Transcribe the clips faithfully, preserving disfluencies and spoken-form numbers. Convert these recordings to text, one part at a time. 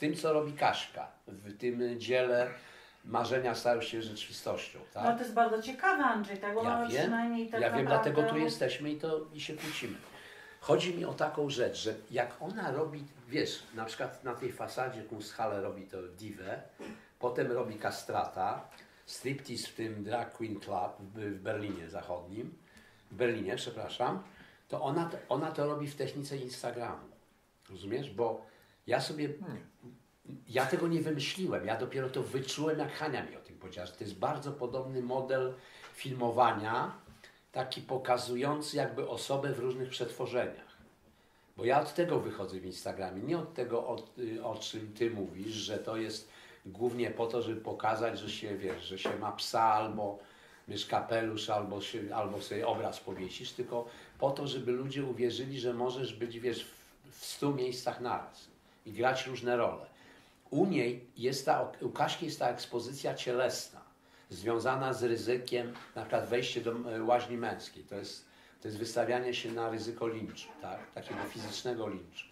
tym, co robi Kaśka, w tym dziele marzenia stają się rzeczywistością. Tak? No to jest bardzo ciekawe, Andrzej, tak? Bo ja mamy wiem, przynajmniej tak ja wiem, naprawdę... dlatego tu jesteśmy i, to, i się kłócimy. Chodzi mi o taką rzecz, że jak ona robi, wiesz, na przykład na tej fasadzie Kunsthalle robi to Divę, potem robi Castrata, striptease w tym Drag Queen Club w Berlinie Zachodnim, w Berlinie, przepraszam, to ona, ona to robi w technice Instagramu. Rozumiesz? Bo ja sobie, ja tego nie wymyśliłem, ja dopiero to wyczułem, jak Hania mi o tym powiedziała, że to jest bardzo podobny model filmowania, taki pokazujący jakby osobę w różnych przetworzeniach. Bo ja od tego wychodzę w Instagramie, nie od tego, o, o czym ty mówisz, że to jest głównie po to, żeby pokazać, że się, wiesz, że się ma psa albo wiesz, kapelusz, albo, się, albo sobie obraz powiesisz, tylko po to, żeby ludzie uwierzyli, że możesz być, wiesz, w, w stu miejscach naraz i grać różne role. U niej jest ta, u Kaśki jest ta ekspozycja cielesna, związana z ryzykiem, na przykład wejście do łaźni męskiej. To jest, to jest wystawianie się na ryzyko linczu, tak? Takiego fizycznego linczu.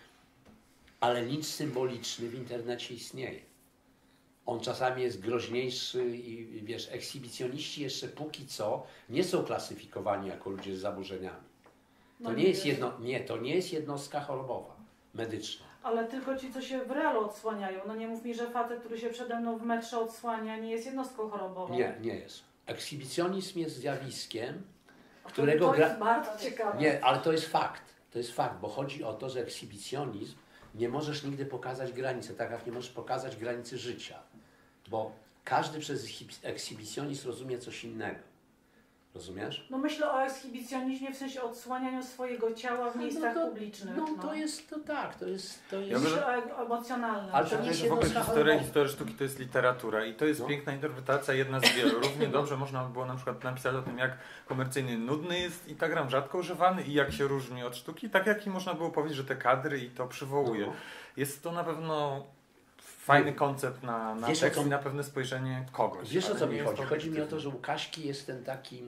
Ale lincz symboliczny w internecie istnieje. On czasami jest groźniejszy i wiesz, ekshibicjoniści jeszcze póki co nie są klasyfikowani jako ludzie z zaburzeniami. To No nie nie jest wiesz. jedno, nie, to nie jest jednostka chorobowa, medyczna. Ale tylko ci, co się w realu odsłaniają. No nie mów mi, że facet, który się przede mną w metrze odsłania, nie jest jednostką chorobową. Nie, nie jest. Ekshibicjonizm jest zjawiskiem, A to- którego to gra... jest bardzo ciekawe. Nie, ale to jest fakt. To jest fakt, bo chodzi o to, że ekshibicjonizm nie możesz nigdy pokazać granicy, tak jak nie możesz pokazać granicy życia. Bo każdy przez ekshibicjonizm rozumie coś innego. Rozumiesz? No myślę o ekshibicjonizmie w sensie odsłanianiu swojego ciała w miejscach no to, publicznych. No to jest, to tak, to jest... To jest... Ja Myślę o e- emocjonalnym. Ale to tak? nie jest W ogóle jednostka historia, chorobowa. historia sztuki to jest literatura i to jest No. piękna interpretacja, jedna z wielu. Równie dobrze można by było na przykład napisać o tym, jak komercyjny nudny jest Instagram, rzadko używany i jak się różni od sztuki, tak jak i można było powiedzieć, że te kadry i to przywołuje. No. Jest to na pewno fajny koncept na, na Wiesz, tekst o co- i na pewne spojrzenie kogoś. Wiesz, o ale co nie mi jest chodzi? Chodzi mi o to, obiektywne. że u Kaśki jest ten taki,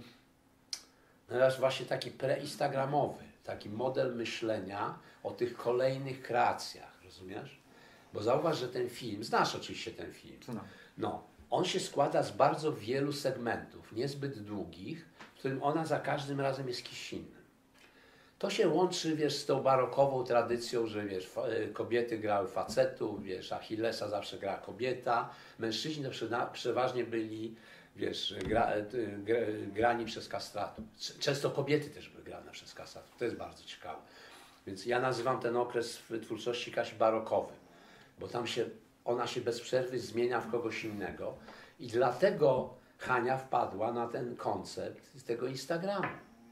no właśnie taki preinstagramowy, taki model myślenia o tych kolejnych kreacjach, rozumiesz? Bo zauważ, że ten film, znasz oczywiście ten film, No. no, on się składa z bardzo wielu segmentów, niezbyt długich, w którym ona za każdym razem jest kimś innym. To się łączy, wiesz, z tą barokową tradycją, że wiesz, fa- kobiety grały facetów, wiesz, Achillesa zawsze grała kobieta, mężczyźni to prze- przeważnie byli, wiesz, gra, gra, grani przez kastratów. C- Często kobiety też były grane przez kastratów, to jest bardzo ciekawe. Więc ja nazywam ten okres w twórczości Kasi barokowym, bo tam się, ona się bez przerwy zmienia w kogoś innego i dlatego Hania wpadła na ten koncept z tego Instagramu.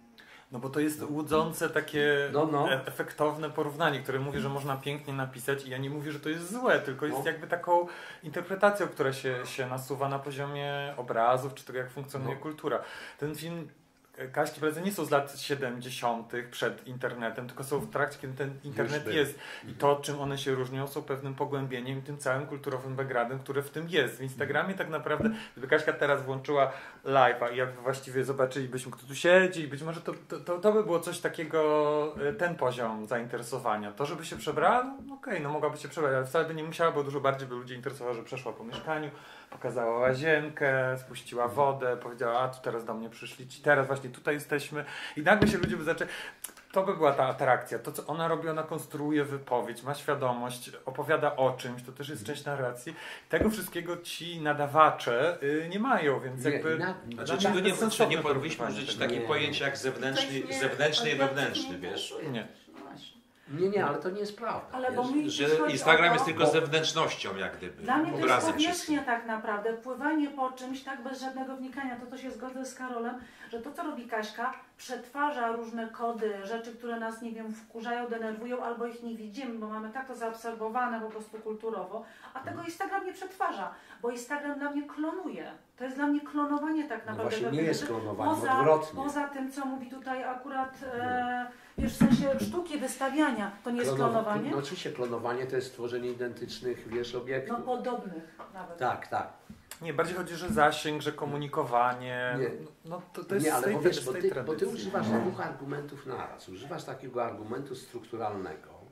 No bo to jest łudzące takie No, no. e- efektowne porównanie, które mówi, że można pięknie napisać i ja nie mówię, że to jest złe, tylko jest No. jakby taką interpretacją, która się, się nasuwa na poziomie obrazów, czy tego jak funkcjonuje No. kultura. Ten film e, Kaśki Bredzy nie są z lat siedemdziesiątych przed internetem, tylko są w trakcie, kiedy ten internet był. jest. I to, czym one się różnią, są pewnym pogłębieniem i tym całym kulturowym backgroundem, który w tym jest. W Instagramie tak naprawdę, gdyby Kaśka teraz włączyła live'a i jakby właściwie zobaczylibyśmy, kto tu siedzi i być może to, to, to, to by było coś takiego, e, ten poziom zainteresowania. To, żeby się przebrała, no okej, no mogłaby się przebrać, ale wcale by nie musiała, bo dużo bardziej by ludzi interesowało, że przeszła po mieszkaniu, pokazała łazienkę, spuściła wodę, powiedziała, a tu teraz do mnie przyszli ci, teraz właśnie tutaj jesteśmy i nagle się ludzie by zaczęli... To by była ta atrakcja. To, co ona robi, ona konstruuje wypowiedź, ma świadomość, opowiada o czymś, to też jest część narracji. Tego wszystkiego ci nadawacze y, nie mają, więc Nie, jakby... na- dla Znaczy, mnie czy tu nie, bezsensowne czy nie powinniśmy porównywanie użyć tego. takich Nie. pojęć jak zewnętrzny, Coś nie- zewnętrzny i odbiorcy wewnętrzny, nie wiesz? interesuje. Nie. No właśnie. Nie, nie, ale to nie jest prawda. Ale bo wiesz. mi Że chodzi Instagram o jest to- tylko bo- zewnętrznością, jak gdyby. Dla mnie to jest Obrazem powierzchnia wszystkim. tak naprawdę, pływanie po czymś tak bez żadnego wnikania, to to się zgodzę z Karolem, że to co robi Kaśka, przetwarza różne kody, rzeczy, które nas, nie wiem, wkurzają, denerwują albo ich nie widzimy, bo mamy tak to zaabsorbowane po prostu kulturowo, a tego Instagram nie przetwarza, bo Instagram dla mnie klonuje. To jest dla mnie klonowanie tak No naprawdę. właśnie nie jest klonowanie, poza, odwrotnie. poza tym, co mówi tutaj akurat, e, wiesz, w sensie sztuki wystawiania, to nie jest Klonowa- klonowanie? No oczywiście klonowanie to jest stworzenie identycznych, wiesz, obiektów. No podobnych nawet. Tak, tak. Nie, bardziej chodzi, że zasięg, że komunikowanie. Nie. No to, to jest Nie, z ale tej, bo wiesz, z bo tej ty, bo tradycji. ty używasz dwóch argumentów naraz. Używasz takiego argumentu strukturalnego,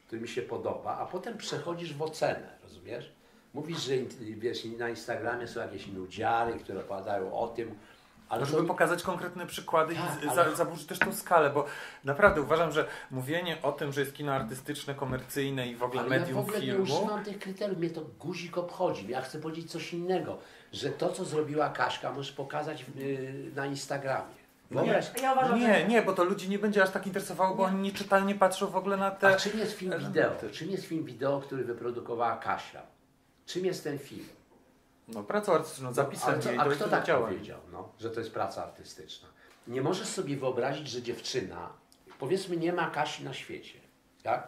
który mi się podoba, a potem przechodzisz w ocenę, rozumiesz? Mówisz, że wiesz, na Instagramie są jakieś nudziary, które opowiadają o tym, ale żeby to... pokazać konkretne przykłady Tak, i ale- za, zaburzyć też tą skalę, bo naprawdę uważam, że mówienie o tym, że jest kino artystyczne, komercyjne i w ogóle Ale medium ja w ogóle filmu... nie używam tych kryteriów, mnie to guzik obchodzi. Ja chcę powiedzieć coś innego, że to, co zrobiła Kaśka, możesz pokazać yy, na Instagramie. Wyobraź, Ja uważam, Nie, że... nie, bo to ludzi nie będzie aż tak interesowało, bo Nie. oni nie czytają, nie patrzą w ogóle na a te... czym jest film wideo? Czym jest film wideo, który wyprodukowała Kasia? Czym jest ten film? No, pracą artystyczną, zapisem Ale co, jej, a to kto jest tak działań. powiedział, no, że to jest praca artystyczna? Nie możesz sobie wyobrazić, że dziewczyna, powiedzmy, nie ma Kasi na świecie, tak?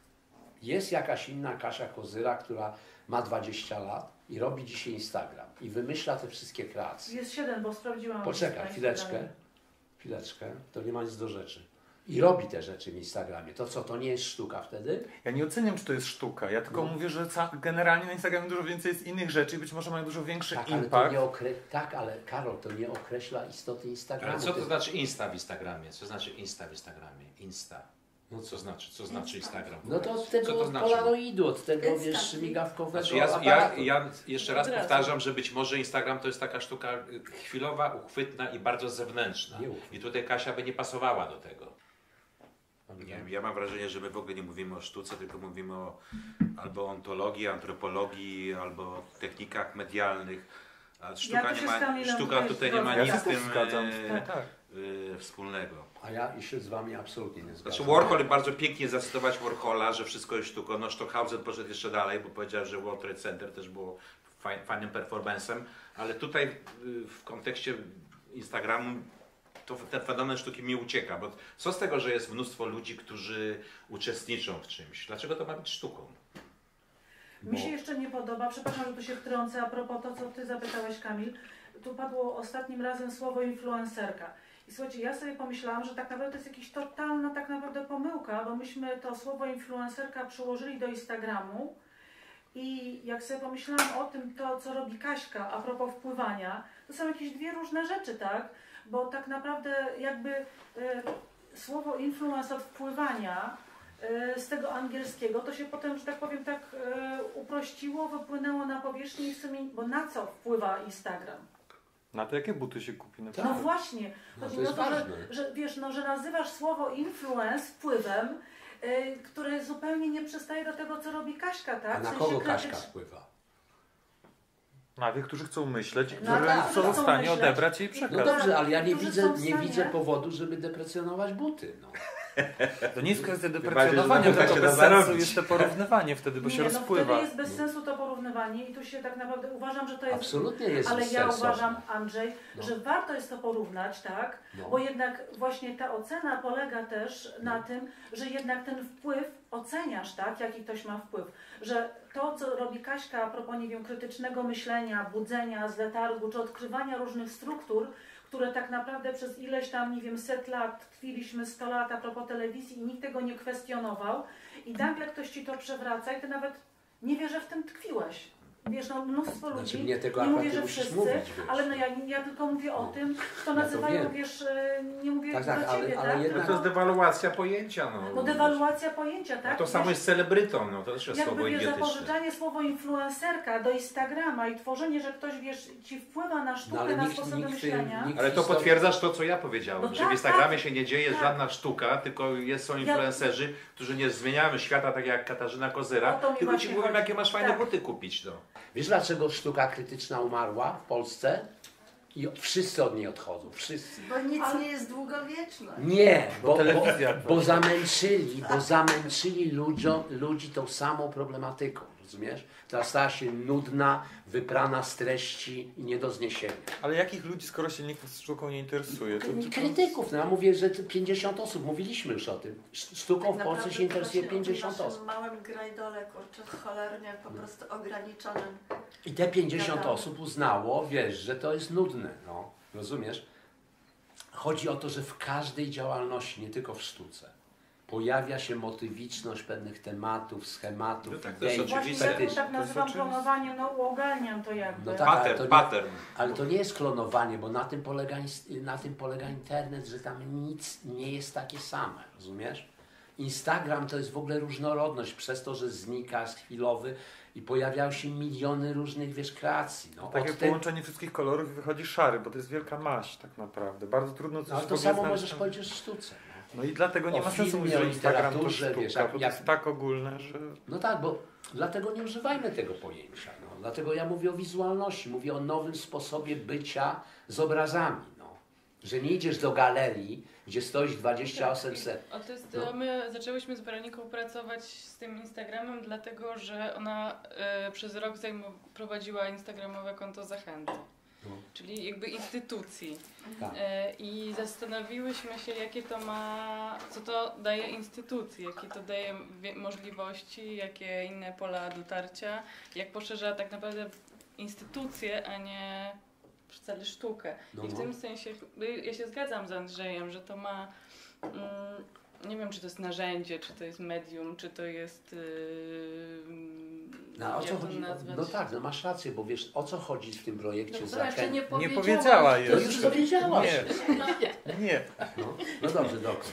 Jest jakaś inna Kasia Kozyra, która ma dwadzieścia lat i robi dzisiaj Instagram i wymyśla te wszystkie kreacje. Jest siedem, bo sprawdziłam. Poczekaj, na chwileczkę, Instagramie. chwileczkę, to nie ma nic do rzeczy. I robi te rzeczy w Instagramie. To co, to nie jest sztuka wtedy? Ja nie oceniam, czy to jest sztuka. Ja tylko No. mówię, że ca- generalnie na Instagramie dużo więcej jest innych rzeczy i być może mają dużo większy Tak, ale to impact. nie okre... tak, ale Karol, to nie określa istoty Instagramu. Ale co to Ty- znaczy Insta w Instagramie? Co znaczy Insta w Instagramie? Insta. No Co znaczy, co znaczy Instagram? No to od Co tego to od znaczy? polanoidu, od tego, Insta. wiesz, migawkowego Znaczy ja, ja, aparatu. ja jeszcze raz Od razu. powtarzam, że być może Instagram to jest taka sztuka y, chwilowa, uchwytna i bardzo zewnętrzna. Nie uchwytna. I tutaj Kasia by nie pasowała do tego. Nie Nie wiem, ja mam wrażenie, że my w ogóle nie mówimy o sztuce, tylko mówimy o albo ontologii, antropologii, albo o technikach medialnych. A sztuka, tu nie się z ma, Kamilem sztuka tutaj tutaj nie ma zgodzę. Ja nic z się tym też zgadzam. e, Tak. e, wspólnego. A ja się z wami absolutnie nie zgadzam. Znaczy Warhol bardzo pięknie zacytować Warhola, że wszystko jest sztuką. No Stockhausen poszedł jeszcze dalej, bo powiedział, że World Trade Center też było faj, fajnym performancem, ale tutaj y, w kontekście Instagramu to ten fenomen sztuki mi ucieka, bo co z tego, że jest mnóstwo ludzi, którzy uczestniczą w czymś? Dlaczego to ma być sztuką? Mi się jeszcze nie podoba, przepraszam, że tu się wtrącę, a propos to, co Ty zapytałeś, Kamil. Tu padło ostatnim razem słowo influencerka. I słuchajcie, ja sobie pomyślałam, że tak naprawdę to jest jakaś totalna tak naprawdę pomyłka, bo myśmy to słowo influencerka przyłożyli do Instagramu i jak sobie pomyślałam o tym, to co robi Kaśka a propos wpływania, to są jakieś dwie różne rzeczy, tak? Bo tak naprawdę jakby e, słowo influence od wpływania e, z tego angielskiego, to się potem, że tak powiem, tak e, uprościło, wypłynęło na powierzchnię i w sumie, bo na co wpływa Instagram? Na to jakie buty się kupi na No przykład. właśnie, No chodzi to mi o jest to, że, ważne. że wiesz, no, że nazywasz słowo influence wpływem, y, które zupełnie nie przystaje do tego, co robi Kaśka, tak? A W na sensie kogo krytycz- Kaśka wpływa? Na tych, którzy chcą myśleć, No którzy tak, są w chcą stanie myśleć. odebrać jej No przekaz. No dobrze, ale ja nie Którzy widzę, są w nie stanie- widzę powodu, żeby deprecjonować buty. No. To nie jest kwestia bardziej, deprecjonowania, że na tylko się bez da sensu zarobić. jest to porównywanie wtedy, bo nie, się no rozpływa. wtedy jest bez sensu to porównywanie i tu się tak naprawdę uważam, że to jest... Absolutnie jest Ale ja sensowne. uważam, Andrzej, No. że warto jest to porównać, tak? No. Bo jednak właśnie ta ocena polega też na tym, że jednak ten wpływ oceniasz, tak? Jaki ktoś ma wpływ. Że to, co robi Kaśka a propos, nie wiem, krytycznego myślenia, budzenia z letargu, czy odkrywania różnych struktur, które tak naprawdę przez ileś tam, nie wiem, set lat, tkwiliśmy sto lat a propos telewizji i nikt tego nie kwestionował i nagle ktoś ci to przewraca i ty nawet nie wiesz, że w tym tkwiłeś. Wiesz, no mnóstwo Znaczy, ludzi, mnie tego nie akurat mówię, nie że musisz wszyscy, mówić, wiesz. ale no ja, ja tylko mówię o No. tym, kto Ja to nazywają, wiem. wiesz, e, nie mówię Tak, do tak, ale- ciebie, ale tak? jednak- No to jest dewaluacja pojęcia. No, No dewaluacja pojęcia, A tak? to samo Wiesz, jest z celebrytą, no to też jest słowo jakby, wiesz, idiotyczne. zapożyczanie słowo influencerka do Instagrama i tworzenie, że ktoś, wiesz, ci wpływa na sztukę, No, ale na nikt- sposoby nikt- myślenia. nikt- Ale to Historia- potwierdzasz to, co ja powiedziałem, No że tak, w Instagramie tak. się nie dzieje Tak. żadna sztuka, tylko jest, są influencerzy, którzy nie zmieniają świata tak jak Katarzyna Kozyra, O to mi tylko ci właśnie mówią, chodzi. jakie masz fajne Tak. buty kupić. No. Wiesz, dlaczego sztuka krytyczna umarła w Polsce? I wszyscy od niej odchodzą. Wszyscy. Bo nic Ale- nie jest długowieczne. Nie, bo, bo, telewizja bo zamęczyli, bo zamęczyli ludziom, ludzi tą samą problematyką, rozumiesz? Teraz stała się nudna, wyprana z treści i nie do zniesienia. Ale jakich ludzi, skoro się nikt z sztuką nie interesuje? To, to, to... Krytyków, no ja mówię, że to pięćdziesiąt osób, mówiliśmy już o tym. Sztuką w Polsce się interesuje pięćdziesiąt W osób. małym grajdole, kurczę, cholernie po prostu ograniczonym. I te pięćdziesiąt Wiadomo. osób uznało, wiesz, że to jest nudne, no, rozumiesz? Chodzi o to, że w każdej działalności, nie tylko w sztuce, pojawia się motywiczność pewnych tematów, schematów, No tak, to jest idei, Właśnie oczywiste. ja to fetych. tak nazywam oczywiste. klonowaniem, no uogalniam to jakby. No tak. ale to Pattern, nie- pattern. Ale to nie jest klonowanie, bo na tym, polega, ins- na tym polega internet, że tam nic nie jest takie same, rozumiesz? Instagram to jest w ogóle różnorodność przez to, że znika, jest chwilowy i pojawiają się miliony różnych, wiesz, kreacji. No, Takie od te... połączenie wszystkich kolorów i wychodzi szary, bo to jest wielka maść tak naprawdę. Bardzo trudno coś No, ale w to ogóle samo znaleźć możesz tam. powiedzieć o sztuce. No, No i dlatego nie o ma sensu filmie, mówić, że o Instagram to literaturze, sztuka, wiesz, jak- bo to jak- jest tak ogólne, że... no tak, bo dlatego nie używajmy tego pojęcia. No. Dlatego ja mówię o wizualności, mówię o nowym sposobie bycia z obrazami. No. Że nie idziesz do galerii, gdzie stoisz dwadzieścia osiem set. O, to jest, No. My zaczęłyśmy z Weroniką pracować z tym Instagramem, dlatego że ona e, przez rok zajmow- prowadziła instagramowe konto Zachęty, No. czyli jakby instytucji. Tak. E, I zastanowiłyśmy się, jakie to ma, co to daje instytucji, jakie to daje wie- możliwości, jakie inne pola dotarcia, jak poszerza tak naprawdę instytucje, a nie wcale sztukę. No, I w no. tym sensie ja się zgadzam z Andrzejem, że to ma, mm, nie wiem, czy to jest narzędzie, czy to jest medium, czy to jest, yy, No, o co jak to chodzi? nazwać? No tak, no masz rację, bo wiesz, o co chodzi w tym projekcie No to Zachęt? jeszcze nie Nie powiedziałaś. powiedziała No jeszcze. już powiedziałaś. Nie, nie. No, no dobrze, dokończ.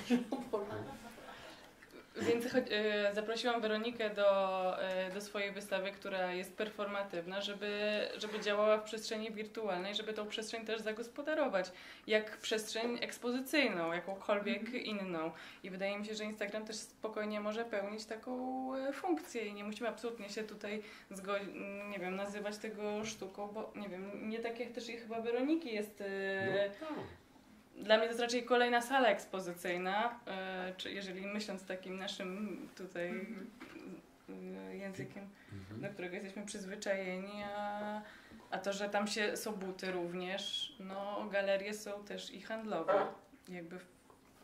Więc choć, e, zaprosiłam Weronikę do, e, do swojej wystawy, która jest performatywna, żeby, żeby działała w przestrzeni wirtualnej, żeby tą przestrzeń też zagospodarować, jak przestrzeń ekspozycyjną, jakąkolwiek inną. I wydaje mi się, że Instagram też spokojnie może pełnić taką e, funkcję i nie musimy absolutnie się tutaj zgo- nie wiem, nazywać tego sztuką, bo nie wiem, nie tak jak też i chyba Weroniki jest... E, No, tak. Dla mnie to jest raczej kolejna sala ekspozycyjna, e, czy jeżeli myśląc takim naszym tutaj e, językiem, do którego jesteśmy przyzwyczajeni, a, a to, że tam się są buty również, no galerie są też i handlowe, jakby w-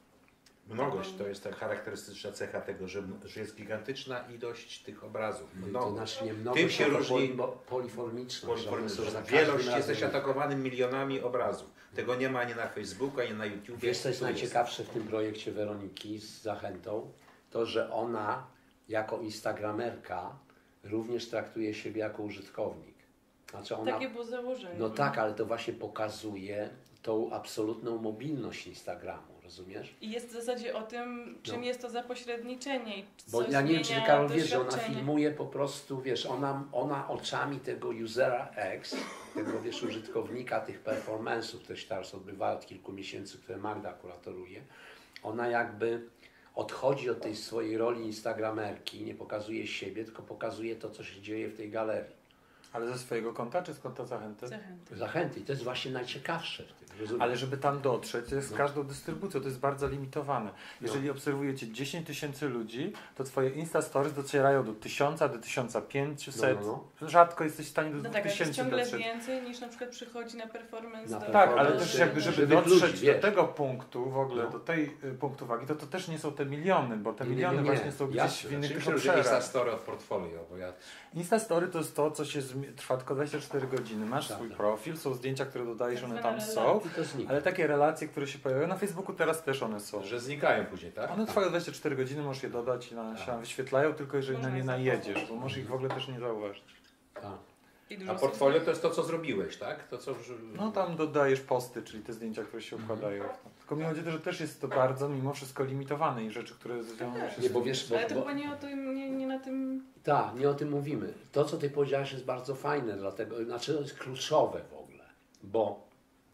Mnogość to jest ta charakterystyczna cecha tego, że, że jest gigantyczna ilość tych obrazów. To Mnogość. znaczy nie mnogo, Tym się tylko różni poli- poliformiczność. że one są za każdym Wielość, razem- jesteś atakowanym milionami obrazów. Tego nie ma ani na Facebooku, ani na YouTube. Wiesz, co jest najciekawsze w tym projekcie Weroniki z Zachętą? To, że ona jako instagramerka również traktuje siebie jako użytkownik. Znaczy ona, takie było założenie. no tak, ale to właśnie pokazuje tą absolutną mobilność Instagramu, rozumiesz? I jest w zasadzie o tym, czym No. jest to zapośredniczenie i Bo co ja nie wiem, czy zmienia Karol wiesz, że ona doświadczenie. filmuje po prostu, wiesz, ona, ona oczami tego usera X, tego wiesz, użytkownika tych performance'ów, które się teraz odbywają od kilku miesięcy, które Magda kuratoruje, ona jakby odchodzi od tej swojej roli instagramerki, nie pokazuje siebie, tylko pokazuje to, co się dzieje w tej galerii. Ale ze swojego konta, czy z konta Zachęty? Zachęty. Zachęty. I to jest właśnie najciekawsze w tym. Rozumiesz? Ale żeby tam dotrzeć, to jest z No. każdą dystrybucją, to jest bardzo limitowane. Jeżeli obserwujecie dziesięć tysięcy ludzi, to twoje Insta Stories docierają do tysiąca, do tysiąc pięćset. No, Rzadko jesteś w stanie do No dwóch tak, ale to jest tysięcy ciągle dotrzeć. więcej niż na przykład przychodzi na performance Na do... Tak, ale performance, też jakby, żeby żeby dotrzeć ludzi, wiesz. do tego punktu w ogóle, No. do tej y, punktu wagi, to to też nie są te miliony, bo te Nie, nie, miliony nie, nie. właśnie są gdzieś Jasne. w innych Czym tych się różni obszarach. Instastory od portfolio? Bo ja Instastory to jest to, co się zmi- trwa tylko dwadzieścia cztery godziny. Masz Tak, swój tak. profil, są zdjęcia, które dodajesz, Tak one zwane tam relacje. są, I to znika. ale takie relacje, które się pojawiają na Facebooku teraz też one są. że znikają później, tak? One trwają dwadzieścia cztery godziny, możesz je dodać i one się tam wyświetlają, tylko jeżeli Można na nie je najedziesz, bo możesz ich w ogóle też nie zauważyć. Tak. I dużo A portfolio to jest to, co zrobiłeś, tak? To, co... No tam dodajesz posty, czyli te zdjęcia, które się układają. Tylko mi chodzi o to, że też jest to bardzo mimo wszystko limitowane i rzeczy, które zwiążą się Nie, z bo tym. wiesz, bo, Ale to bo, chyba nie o tym, nie, nie na tym... tak, nie o tym mówimy. To, co ty powiedziałaś, jest bardzo fajne, dlatego, znaczy to jest kluczowe w ogóle, bo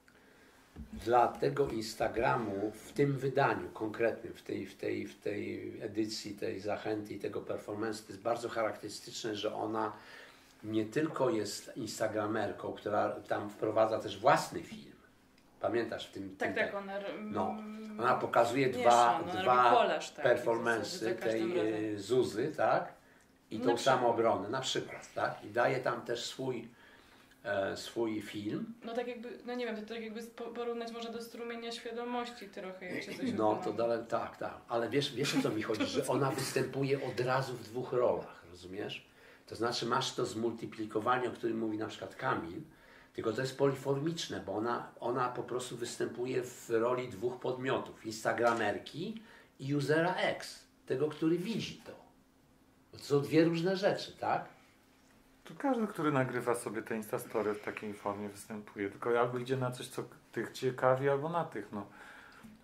dla tego Instagramu w tym wydaniu konkretnym, w tej, w tej, w tej edycji tej Zachęty i tego performance, to jest bardzo charakterystyczne, że ona nie tylko jest instagramerką, która tam wprowadza też własny film. Pamiętasz w tym? Tak, tym tak, ona... No. mm, Ona pokazuje miesza, dwa, no, ona dwa robi kolaż taki w zasadzie performance'y za każdym tej razem. e, Zuzy, tak? I Na tą przykład. samoobronę, na przykład, tak? I daje tam też swój, e, swój film. No tak jakby, no nie wiem, to tak jakby spo- porównać można do strumienia świadomości trochę, jak się coś No ogląda. to dalej, tak, tak. Ale wiesz, wiesz o co mi chodzi, że ona występuje od razu w dwóch rolach, rozumiesz? To znaczy masz to zmultiplikowanie, o którym mówi na przykład Kamil, tylko to jest poliformiczne, bo ona, ona po prostu występuje w roli dwóch podmiotów. Instagramerki i usera X, tego, który widzi to. Bo to są dwie różne rzeczy, tak? To każdy, który nagrywa sobie te Instastory w takiej formie występuje, tylko albo idzie na coś, co tych ciekawi, albo na tych, no.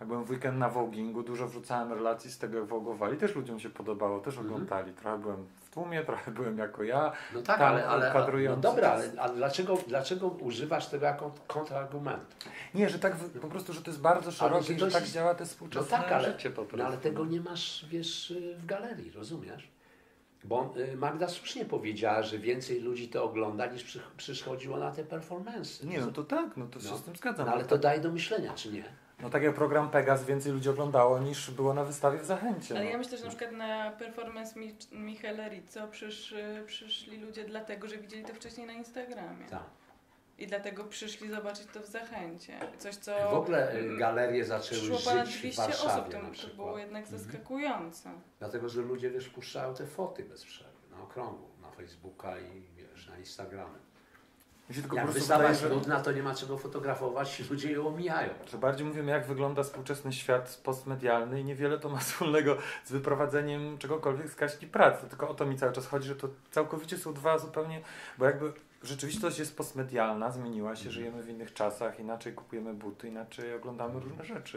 jak byłem w weekend na vogingu, dużo wrzucałem relacji z tego, jak vogowali, też ludziom się podobało, też Mhm. oglądali. Trochę byłem w tłumie, trochę byłem jako ja. No tak, Tam ale, ale no kadrujący dobra, to ale, jest- ale dlaczego, dlaczego używasz tego jako kontrargumentu? Nie, że tak w- po prostu, że to jest bardzo szerokie że i to że tak jest- działa te No współczesne tak, ale, życie po prostu. no ale tego nie masz, wiesz, w galerii, rozumiesz? Bo y, Magda słusznie powiedziała, że więcej ludzi to ogląda niż przy, przychodziło na te performance. Nie, no to tak, no to się No. z tym zgadzam. No ale to daje do myślenia, czy nie? No tak jak program Pegas więcej ludzi oglądało niż było na wystawie w Zachęcie. Ale no. ja myślę, że na przykład na performance Mi Michaela Rizzo przyszły, przyszli ludzie dlatego, że widzieli to wcześniej na Instagramie. Tak. I dlatego przyszli zobaczyć to w Zachęcie. Coś, co W ogóle y, galerie zaczęły przyszło żyć ponad w dwieście Warszawie osób, to, na to przykład. było jednak Mhm. zaskakujące. Dlatego, że ludzie, wiesz, puszczają te foty bez przerwy, na okrągło, na Facebooka i wiesz, na Instagramie. Mi się tylko Jak po prostu wystawa wydaje, jest że, nudna, to nie ma czego fotografować, ludzie ją omijają. że bardziej mówimy, jak wygląda współczesny świat postmedialny i niewiele to ma wspólnego z wyprowadzeniem czegokolwiek z Kaśki pracy. To tylko o to mi cały czas chodzi, że to całkowicie są dwa zupełnie, bo jakby rzeczywistość jest postmedialna, zmieniła się, żyjemy w innych czasach, inaczej kupujemy buty, inaczej oglądamy różne rzeczy.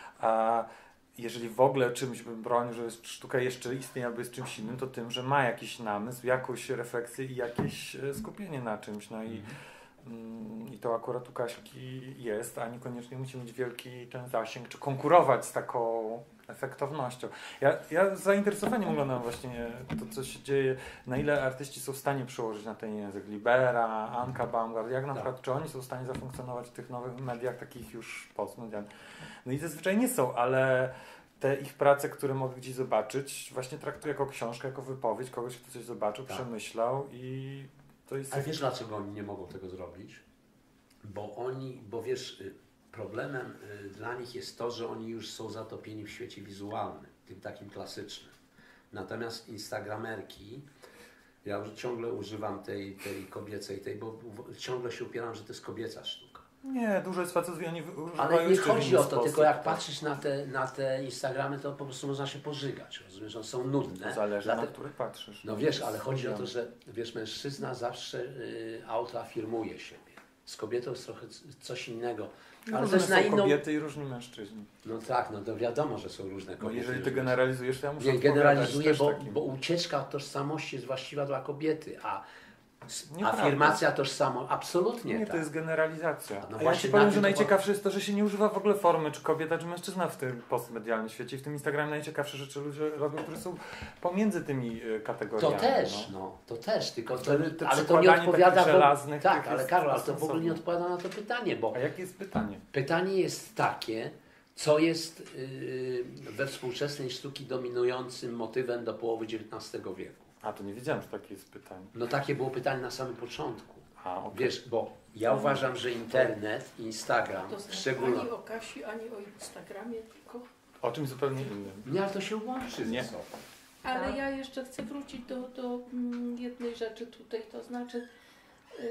A jeżeli w ogóle czymś bym bronił, że sztuka jeszcze istnieje albo jest czymś innym, to tym, że ma jakiś namysł, jakąś refleksję i jakieś e, skupienie na czymś. No i, mm, i to akurat u Kaśki jest, a niekoniecznie musi mieć wielki ten zasięg, czy konkurować z taką efektownością. Ja, ja z zainteresowaniem oglądam właśnie to, co się dzieje, na ile artyści są w stanie przełożyć na ten język. Libera, Anka Baumgart, jak na Tak. przykład, czy oni są w stanie zafunkcjonować w tych nowych mediach, takich już postmedialnych. No i zazwyczaj nie są, ale te ich prace, które mogę gdzieś zobaczyć, właśnie traktuję jako książkę, jako wypowiedź kogoś, kto coś zobaczył, Tak. przemyślał i to jest... Ale wiesz, dlaczego oni nie mogą tego zrobić? Bo oni, bo wiesz, y, problemem y, dla nich jest to, że oni już są zatopieni w świecie wizualnym, tym takim klasycznym. Natomiast instagramerki, ja już ciągle używam tej, tej kobiecej, tej, bo w- ciągle się upieram, że to jest kobieca sztuka. Nie, dużo jest facetów i oni wy- używają Ale nie jeszcze w chodzi inny o to, sposób. tylko jak patrzysz na te, na te Instagramy, to po prostu można się pożygać, rozumiesz, one są nudne. To zależy, Dlate- na który patrzysz. No wiesz, ale chodzi o to, że wiesz, mężczyzna zawsze y, autoafirmuje siebie. Z kobietą jest trochę c- coś innego. Ale to Różne jest na są inną... kobiety i różni mężczyźni. No tak, no to wiadomo, że są różne No kobiety. jeżeli ty różne- generalizujesz, to ja muszę Nie odpowiadać generalizuję, też bo, takim. bo ucieczka od tożsamości jest właściwa dla kobiety, a s- Nieprawda. afirmacja tożsamości, absolutnie Nie, tak. to jest generalizacja. No A ja właśnie ci powiem, na że tym to najciekawsze jest to, że się nie używa w ogóle formy, czy kobieta, czy mężczyzna w tym postmedialnym świecie. I w tym Instagramie najciekawsze rzeczy ludzie robią, które są pomiędzy tymi e, To kategoriami. też, no. no, to też, tylko to, Te- te ale to nie przykładanie odpowiada, takich bo, żelaznych tak, tych ale jest Karol, ale to w ogóle nie sensowne. odpowiada na to pytanie, bo A jakie jest pytanie? pytanie jest takie, co jest yy, we współczesnej sztuki dominującym motywem do połowy dziewiętnastego wieku. A, to nie wiedziałem, że takie jest pytanie. No takie było pytanie na samym początku. A, okej. Wiesz, bo ja uważam, że internet, Instagram To w znaczy szczególności... ani o Kasi, ani o Instagramie, tylko... O czymś zupełnie innym. Nie, ale to się łączy Nie. ze sobą. Ale Tak. ja jeszcze chcę wrócić do, do mm, jednej rzeczy tutaj, to znaczy yy,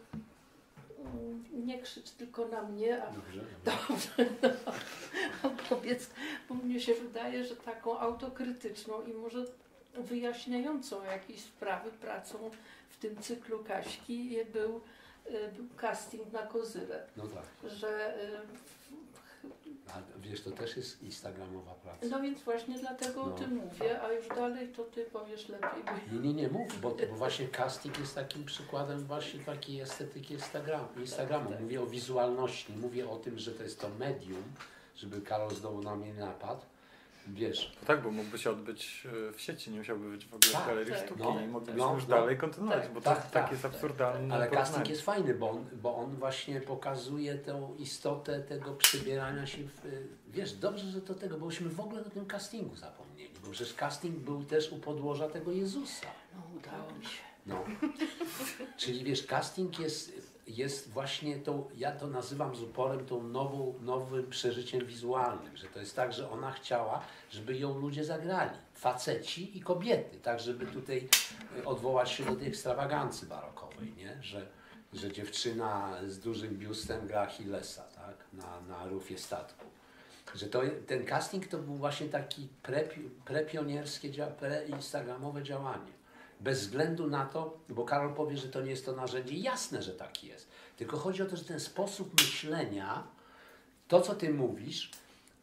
yy, nie krzycz tylko na mnie, a Dobrze, dobrze, no, a powiedz, bo mnie się wydaje, że taką autokrytyczną i może wyjaśniającą jakieś sprawy pracą w tym cyklu Kaśki był, yy, był casting na Kozyrę, no tak. że yy, A wiesz, to też jest instagramowa praca. no więc właśnie dlatego No. o tym mówię, a już dalej to ty powiesz lepiej. Bo... Nie, nie, nie mów, bo, bo właśnie casting jest takim przykładem właśnie takiej estetyki Instagram, Instagramu. Mówię o wizualności, mówię o tym, że to jest to medium, żeby Karol znowu na mnie napadł. Wiesz, No tak, bo mógłby się odbyć e, w sieci, nie musiałby być w ogóle Tak, w galerii tak. sztuki No, i moglibyśmy no, już no. dalej kontynuować, Tak, bo tak, to tak, tak jest tak. absurdalne ale casting porównanie. jest fajny, bo on, bo on właśnie pokazuje tę istotę tego przybierania się w... Wiesz, dobrze, że to tego, bośmy w ogóle o tym castingu zapomnieli, bo przecież casting był też u podłoża tego Jezusa. No udało mi się. No. Czyli wiesz, casting jest, jest właśnie tą, ja to nazywam z uporem tą nową, nowym przeżyciem wizualnym, że to jest tak, że ona chciała, żeby ją ludzie zagrali, faceci i kobiety, tak żeby tutaj y, odwołać się do tej ekstrawagancji barokowej, nie? Że, że dziewczyna z dużym biustem gra Achillesa, tak? Na, na rufie statku. Że to, ten casting to był właśnie taki prepi- prepionierskie, dzia- pre-instagramowe działanie. Bez względu na to, bo Karol powie, że to nie jest to narzędzie, jasne, że tak jest. Tylko chodzi o to, że ten sposób myślenia, to co ty mówisz,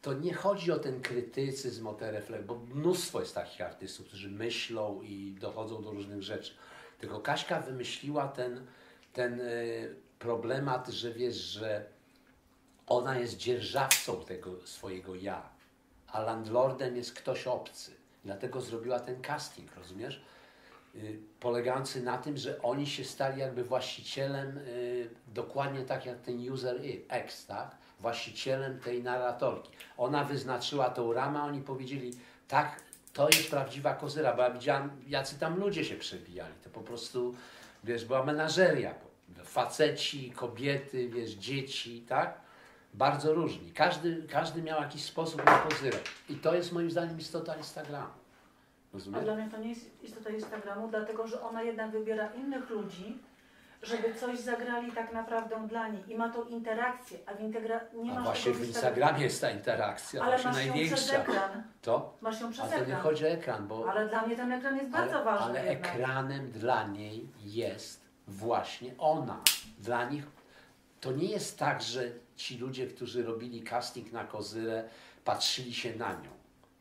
to nie chodzi o ten krytycyzm, o te refleksje, bo mnóstwo jest takich artystów, którzy myślą i dochodzą do różnych rzeczy. Tylko Kaśka wymyśliła ten, ten y, problemat, że wiesz, że ona jest dzierżawcą tego swojego ja, a landlordem jest ktoś obcy. Dlatego zrobiła ten casting, rozumiesz? Y, polegający na tym, że oni się stali jakby właścicielem, y, dokładnie tak jak ten user X, tak? Właścicielem tej narratorki. Ona wyznaczyła tą ramę, a oni powiedzieli, tak, to jest prawdziwa Kozyra, bo ja widziałam, jacy tam ludzie się przebijali. To po prostu, wiesz, była menażeria. Faceci, kobiety, wiesz, dzieci, tak? Bardzo różni. Każdy, każdy miał jakiś sposób na Kozyrę. I to jest moim zdaniem istota Instagramu. A Rozumiesz? dla mnie to nie jest istota Instagramu, dlatego że ona jednak wybiera innych ludzi, żeby coś zagrali tak naprawdę dla niej. I ma tą interakcję, a w integra... nie A masz właśnie tego w Instagramie jest ta interakcja, ale właśnie masz ją przez największa. ekran. To? Masz ją A przez to nie ekran. chodzi o ekran, bo Ale dla mnie ten ekran jest bardzo ale, ważny. ale jednak. ekranem dla niej jest właśnie ona. Dla nich to nie jest tak, że ci ludzie, którzy robili casting na Kozyrę, patrzyli się na nią.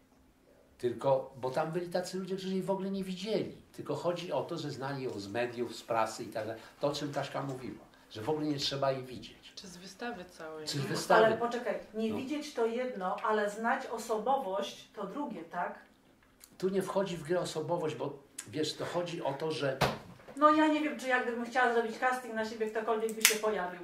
Tylko, bo tam byli tacy ludzie, którzy jej w ogóle nie widzieli. Tylko chodzi o to, że znali ją z mediów, z prasy i tak dalej. To, o czym Kaśka mówiła, że w ogóle nie trzeba jej widzieć. Czy z wystawy całej. Czy z wystawy. Ale poczekaj, nie No. widzieć to jedno, ale znać osobowość to drugie, tak? Tu nie wchodzi w grę osobowość, bo wiesz, to chodzi o to, że No ja nie wiem, czy jak gdybym chciała zrobić casting na siebie, ktokolwiek by się pojawił.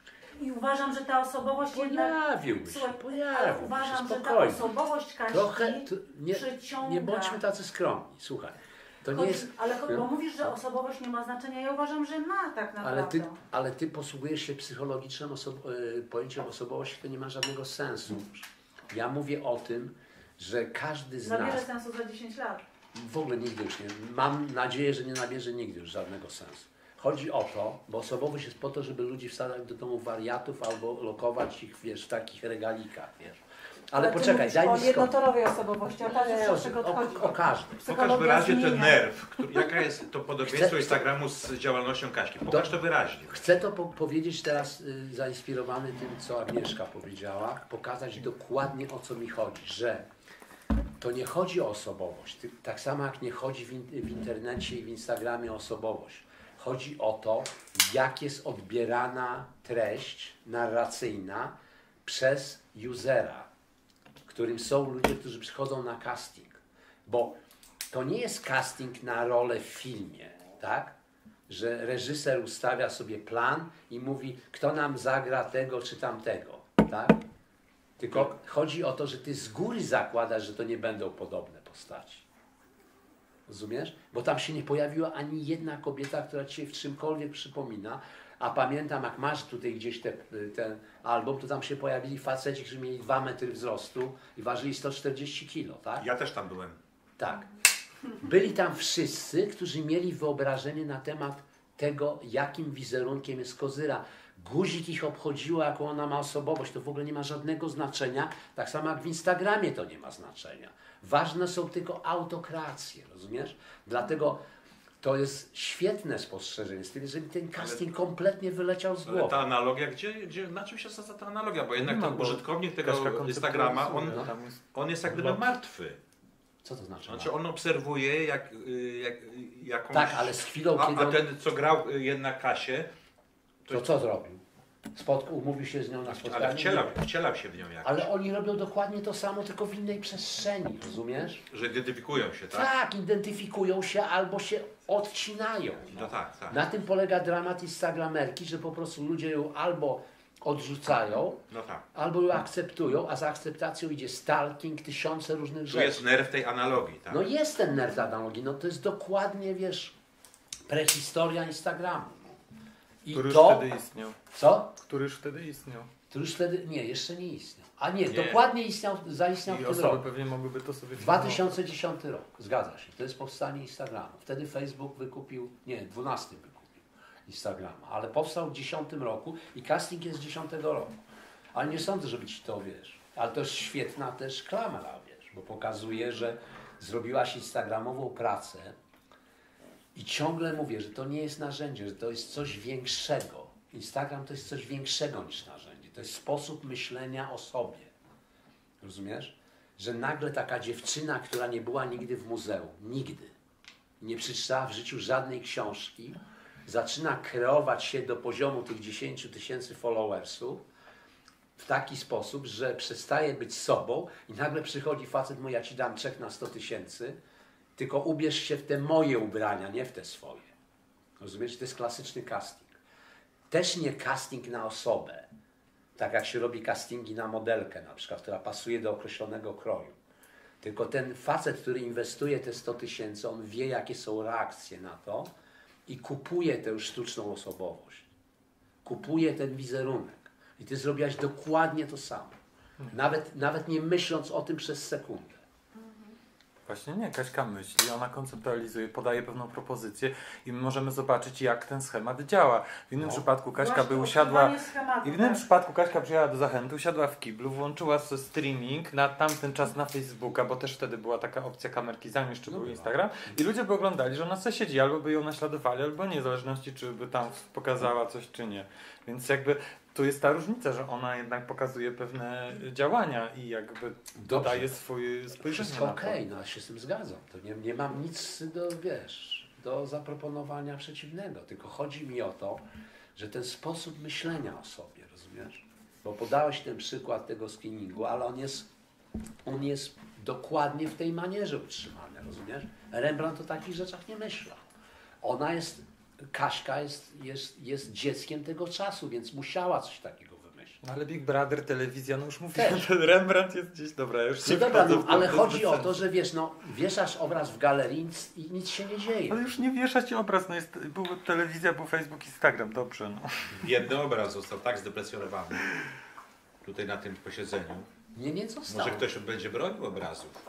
I uważam, że ta osobowość jednak... pojawił się, Słuchaj, ale pojawił uważam, się, że ta spokojnie. osobowość Kaśki Trochę, tu, nie, przyciąga. nie bądźmy tacy skromni, słuchaj. To nie Chodzi- jest, Ale cho- bo mówisz, że osobowość nie ma znaczenia, ja uważam, że ma tak naprawdę. ale ty, ale ty posługujesz się psychologicznym oso- y, pojęciem osobowości, to nie ma żadnego sensu. Ja mówię o tym, że każdy z Nabierze nas, sensu za dziesięć lat. w ogóle nigdy już nie, mam nadzieję, że nie nabierze nigdy już żadnego sensu. Chodzi o to, bo osobowość jest po to, żeby ludzi wsadzać do domu wariatów albo lokować ich, wiesz, w takich regalikach, wiesz. Ale, ty poczekaj, mówisz daj o mi skok. jednotorowej osobowości, a ta Nie, jest czego o, odchodzi. o, o każdym. Pokaż Psychologia wyraźnie ten zmienia. nerw. Który, jaka jest to podobieństwo Chcę- Instagramu z działalnością Kaśki? Pokaż to wyraźnie. Chcę to po powiedzieć teraz, y, zainspirowany tym, co Agnieszka powiedziała, pokazać dokładnie, o co mi chodzi, że to nie chodzi o osobowość, ty, tak samo jak nie chodzi w, in, w internecie i w Instagramie o osobowość. Chodzi o to, jak jest odbierana treść narracyjna przez usera, którym są ludzie, którzy przychodzą na casting. Bo to nie jest casting na rolę w filmie, tak? Że reżyser ustawia sobie plan i mówi, kto nam zagra tego czy tamtego, tak? Tylko chodzi o to, że ty z góry zakładasz, że to nie będą podobne postaci. Rozumiesz? Bo tam się nie pojawiła ani jedna kobieta, która ci się w czymkolwiek przypomina. A pamiętam, jak masz tutaj gdzieś te, ten album, to tam się pojawili faceci, którzy mieli dwa metry wzrostu i ważyli sto czterdzieści kilo, tak? Ja też tam byłem. Tak. Byli tam wszyscy, którzy mieli wyobrażenie na temat tego, jakim wizerunkiem jest Kozyra. Guzik ich obchodziło, jaką ona ma osobowość. To w ogóle nie ma żadnego znaczenia. Tak samo jak w Instagramie to nie ma znaczenia. Ważne są tylko autokracje, rozumiesz? Dlatego to jest świetne spostrzeżenie, z tym, jeżeli ten casting kompletnie wyleciał z Ale głowy. ta analogia, gdzie, gdzie, na czym się zasadza ta analogia? Bo jednak No, ten bo użytkownik Kaśka tego konceptualizuje, Instagrama, on, no, tam jest- on jest jak gdyby blok. martwy. Co to znaczy? Znaczy on obserwuje jak, y, jak, jakąś... Tak, ale z chwilą, A, kiedy a on... ten, co grał y, jednak Kasię, To co zrobił? Spotkał, umówił się z nią na spotkanie? ale wcielał, wcielał się w nią jakoś. Ale oni robią dokładnie to samo, tylko w innej przestrzeni, rozumiesz? Że identyfikują się, tak? Tak, identyfikują się albo się odcinają. No tak, tak. Na tym polega dramat Instagramerki, że po prostu ludzie ją albo odrzucają, No tak. albo ją akceptują, a za akceptacją idzie stalking, tysiące różnych Tu rzeczy. jest nerw tej analogii, tak? No jest ten nerw analogii, no to jest dokładnie, wiesz, prehistoria Instagramu. I Który już to, wtedy istniał. co? Który już wtedy istniał. To już wtedy, nie, jeszcze nie istniał. A nie, Nie. dokładnie istniał, zaistniał I w tym osoby roku. pewnie mogłyby to sobie dwa tysiące dziesiąty rok, zgadza się, to jest powstanie Instagramu. Wtedy Facebook wykupił, nie, dwunastym wykupił Instagrama, ale powstał w dziesiątym roku i casting jest z dziesiątego roku. Ale nie sądzę, żeby ci to, wiesz, ale to jest świetna też klamra, wiesz, bo pokazuje, że zrobiłaś instagramową pracę i ciągle mówię, że to nie jest narzędzie, że to jest coś większego. Instagram to jest coś większego niż narzędzie, to jest sposób myślenia o sobie. Rozumiesz? Że nagle taka dziewczyna, która nie była nigdy w muzeum, nigdy, nie przeczytała w życiu żadnej książki, zaczyna kreować się do poziomu tych dziesięciu tysięcy followersów w taki sposób, że przestaje być sobą i nagle przychodzi facet, mówi, ja ci dam czek na sto tysięcy, tylko ubierz się w te moje ubrania, nie w te swoje. Rozumiesz? To jest klasyczny casting. Też nie casting na osobę, tak jak się robi castingi na modelkę na przykład, która pasuje do określonego kroju. Tylko ten facet, który inwestuje te sto tysięcy, on wie, jakie są reakcje na to i kupuje tę sztuczną osobowość. Kupuje ten wizerunek. I ty zrobiłaś dokładnie to samo. Nawet, nawet nie myśląc o tym przez sekundę. Właśnie nie, Kaśka myśli, ona konceptualizuje, podaje pewną propozycję i my możemy zobaczyć, jak ten schemat działa. W innym No. przypadku Kaśka Właśnie by usiadła... używanie schematu, I w innym tak. przypadku Kaśka przyjechała do Zachęty, usiadła w kiblu, włączyła sobie streaming na tamten czas na Facebooka, bo też wtedy była taka opcja kamerki, zanim jeszcze No był była. Instagram. I ludzie by oglądali, że ona sobie siedzi, albo by ją naśladowali, albo nie, w zależności czy by tam pokazała coś, czy nie. Więc jakby tu jest ta różnica, że ona jednak pokazuje pewne działania i jakby dodaje swoje spojrzenie Wszystko na to. okej, no ja się z tym zgadzam. To nie, nie mam nic do, wiesz, do zaproponowania przeciwnego, tylko chodzi mi o to, że ten sposób myślenia o sobie, rozumiesz? Bo podałeś ten przykład tego spinningu, ale on jest, on jest dokładnie w tej manierze utrzymany, rozumiesz? Rembrandt o takich rzeczach nie myślał. Ona jest, Kaśka jest, jest, jest dzieckiem tego czasu, więc musiała coś takiego wymyślić. No ale Big Brother, telewizja, no już Też. mówiłem, ten Rembrandt jest gdzieś, dobra, już No nie dobra, wchodzę no, w to, ale to jest chodzi bez o sensu. to, że wiesz, no, wieszasz obraz w galerii nic- i nic się nie dzieje. Ale już nie wieszać obraz, no jest, był telewizja, był Facebook, Instagram, dobrze, no. Biedny obraz został tak zdeprecjonowany tutaj na tym posiedzeniu. Nie, nie zostało. Może ktoś będzie bronił obrazów.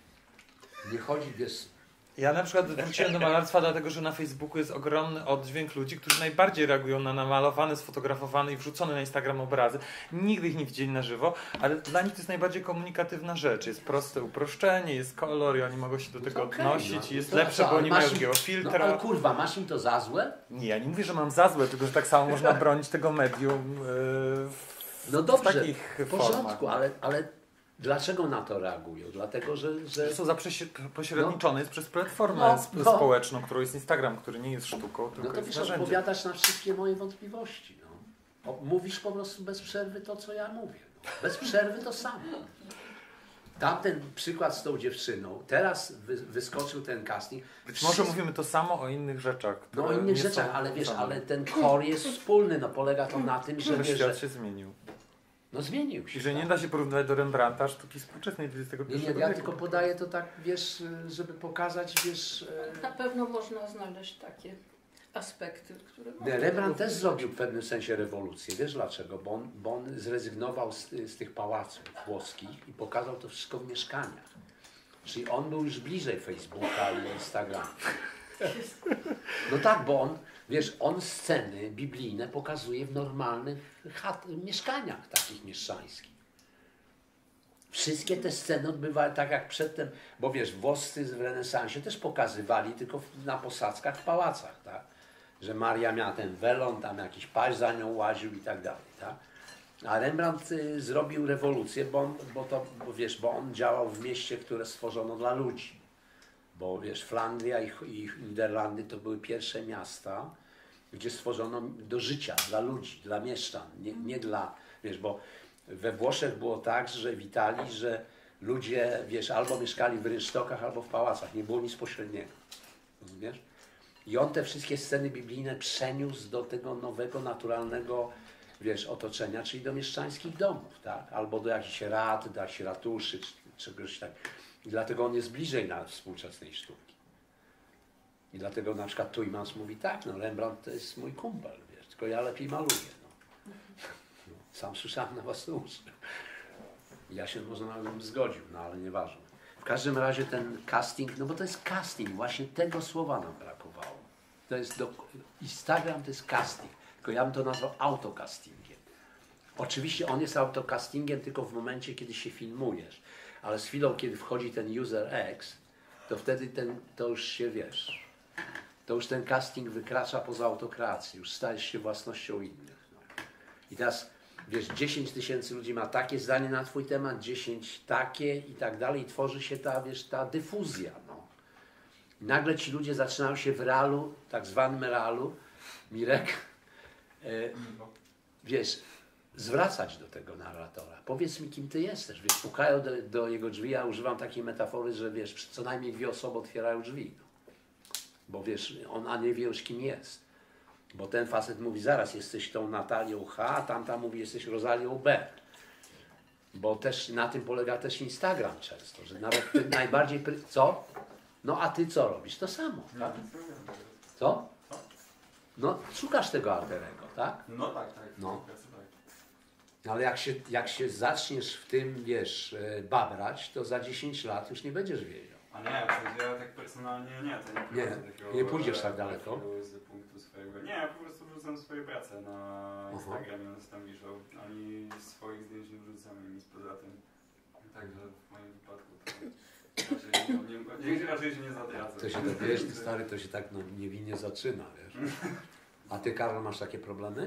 Nie chodzi, wiesz, Ja na przykład wróciłem do malarstwa dlatego, że na Facebooku jest ogromny oddźwięk ludzi, którzy najbardziej reagują na namalowane, sfotografowane i wrzucone na Instagram obrazy. Nigdy ich nie widzieli na żywo, ale dla nich to jest najbardziej komunikatywna rzecz. Jest proste uproszczenie, jest kolor i oni mogą się do no tego to okej, odnosić no, i jest to lepsze, co, bo ale oni masz mają im- takiego No filtra. ale kurwa, masz im to za złe? Nie, ja nie mówię, że mam za złe, tylko że tak samo można bronić tego medium yy, w, No w dobrze, takich w formach. porządku, ale, ale dlaczego na to reagują? Dlatego, że... że... Że są zaprzesie- pośredniczone jest przez platformę No, sp- no. społeczną, którą jest Instagram, który nie jest sztuką, tylko No to jest wiesz, narzędziem. odpowiadasz na wszystkie moje wątpliwości. No. O, mówisz po prostu bez przerwy to, co ja mówię. No. Bez przerwy to samo. Tamten przykład z tą dziewczyną, teraz wy, wyskoczył ten casting. Być może mówimy to samo o innych rzeczach. No o które innych nie rzeczach, są ale wiesz, same. ale ten core jest wspólny, no polega to na tym, że Że wiesz, świat że, się zmienił. no zmienił się. I że nie tak. da się porównywać do Rembrandta sztuki współczesnej dwudziestego Nie, pierwszego nie, ja wieku. tylko podaję to tak, wiesz, żeby pokazać, wiesz... Na pewno można znaleźć takie aspekty, które Nie, można Rembrandt też porównywać. zrobił w pewnym sensie rewolucję. Wiesz dlaczego? Bo on, bo on zrezygnował z, z tych pałaców włoskich i pokazał to wszystko w mieszkaniach. Czyli on był już bliżej Facebooka i Instagrama. No tak, bo on, wiesz, on sceny biblijne pokazuje w normalnych chat, mieszkaniach takich mieszczańskich. Wszystkie te sceny odbywały tak jak przedtem, bo wiesz, włoscy w renesansie też pokazywali tylko w- na posadzkach w pałacach, tak? Że Maria miała ten welon, tam jakiś paź za nią łaził i tak dalej, tak? A Rembrandt y, zrobił rewolucję, bo, on, bo, to, bo wiesz, bo on działał w mieście, które stworzono dla ludzi. Bo wiesz, Flandria i, i Niderlandy to były pierwsze miasta, gdzie stworzono do życia, dla ludzi, dla mieszczan, nie, nie dla, wiesz, bo we Włoszech było tak, że w Italii, że ludzie, wiesz, albo mieszkali w rynsztokach, albo w pałacach, nie było nic pośredniego, rozumiesz? I on te wszystkie sceny biblijne przeniósł do tego nowego, naturalnego, wiesz, otoczenia, czyli do mieszczańskich domów, tak? Albo do jakichś rat, do jakichś ratuszy, czy czegoś tak. I dlatego on jest bliżej na współczesnej sztuki. I dlatego na przykład Tuymans mówi tak, no Rembrandt to jest mój kumpel, wiesz, tylko ja lepiej maluję. No. No, sam słyszałem na własne uszy. Ja się może nawet bym zgodził, no ale nieważne. W każdym razie ten casting, no bo to jest casting, właśnie tego słowa nam brakowało. To jest do, Instagram to jest casting, tylko ja bym to nazwał autocastingiem. Oczywiście on jest autocastingiem tylko w momencie, kiedy się filmujesz, ale z chwilą, kiedy wchodzi ten user X, to wtedy ten, to już się, wiesz, to już ten casting wykracza poza autokrację, już stajesz się własnością innych. No. I teraz wiesz, dziesięć tysięcy ludzi ma takie zdanie na twój temat, dziesięć takie i tak dalej i tworzy się ta, wiesz, ta dyfuzja, no. I nagle ci ludzie zaczynają się w realu, tak zwanym realu, Mirek, e, wiesz, zwracać do tego narratora. Powiedz mi, kim ty jesteś. Wiesz, pukają do, do jego drzwi, ja używam takiej metafory, że wiesz, co najmniej dwie osoby otwierają drzwi. No. Bo wiesz, ona nie wie już kim jest. Bo ten facet mówi, zaraz jesteś tą Natalią H, a tamta mówi, jesteś Rozalią B. Bo też na tym polega też Instagram często, że nawet ty najbardziej... Co? No a ty co robisz? To samo. Tak? Co? No szukasz tego alterego, tak? No tak, tak. No. Ale jak się, jak się zaczniesz w tym, wiesz, babrać, to za dziesięć lat już nie będziesz wiedział. A nie, to ja tak personalnie nie, to nie, Nie, takiego, nie pójdziesz tak daleko. Z punktu swojego. Nie, ja po prostu wrzucam swoje prace na Instagramie, one tam wiszą. Ani swoich zdjęć nie wrzucam, nic poza tym. Także w moim wypadku to raczej, nie, nie, raczej się nie zatracę. To się to, wiesz, ty stary, to się tak no, niewinnie zaczyna, wiesz. A ty, Karol, masz takie problemy?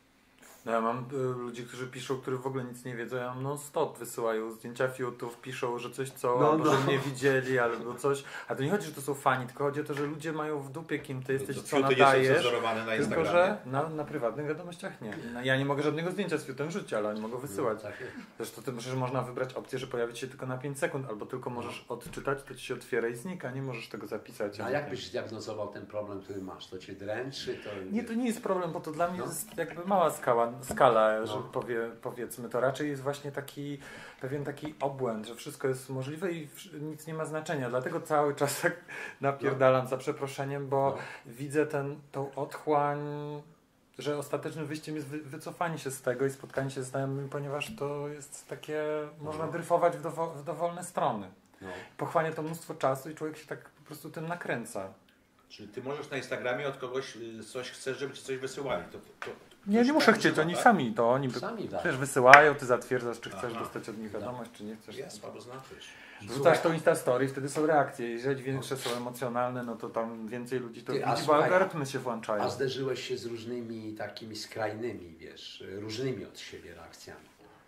No ja mam y, ludzi, którzy piszą, którzy w ogóle nic nie wiedzą, ja mam non stop, wysyłają zdjęcia fiutów, piszą, że coś co, no, albo no. że nie widzieli, albo coś. A to nie chodzi, że to są fani, tylko chodzi o to, że ludzie mają w dupie, kim ty jesteś, To co fiuty nadajesz. nie są cenzorowane na Tylko, Instagramie. że na, na prywatnych wiadomościach nie. No, ja nie mogę żadnego zdjęcia z fiutem wrzucić, ale oni mogą wysyłać. No, tak jest. Zresztą ty możesz, można wybrać opcję, że pojawi się tylko na pięć sekund, albo tylko możesz odczytać, to ci się otwiera i znika, nie możesz tego zapisać. A jak byś zdiagnozował ten problem, który masz? To cię dręczy? To... Nie, to nie jest problem, bo to dla mnie No. jest jakby mała skala, skala że No. powie, powiedzmy. To raczej jest właśnie taki pewien taki obłęd, że wszystko jest możliwe i wsz- nic nie ma znaczenia. Dlatego cały czas tak napierdalam za przeproszeniem, bo No. widzę ten, tą otchłań, że ostatecznym wyjściem jest wy, wycofanie się z tego i spotkanie się z znajomymi, ponieważ to jest takie, można No. dryfować w, dowo, w dowolne strony. No. Pochłania to mnóstwo czasu i człowiek się tak po prostu tym nakręca. Czyli ty możesz na Instagramie od kogoś y, coś chcesz, żeby ci coś wysyłali. To, to, to Nie, nie muszę chcieć, oni tak? sami to, oni Sami tak. wiesz, wysyłają, ty zatwierdzasz, czy chcesz Aha. dostać od nich wiadomość, czy nie chcesz. Jest, albo znaczysz. Wrzucasz tą Instastory, wtedy są reakcje. Jeżeli większe są emocjonalne, no to tam więcej ludzi to Ty, a widzi, bo słuchaj, algorytmy się włączają. A zderzyłeś się z różnymi takimi skrajnymi, wiesz, różnymi od siebie reakcjami.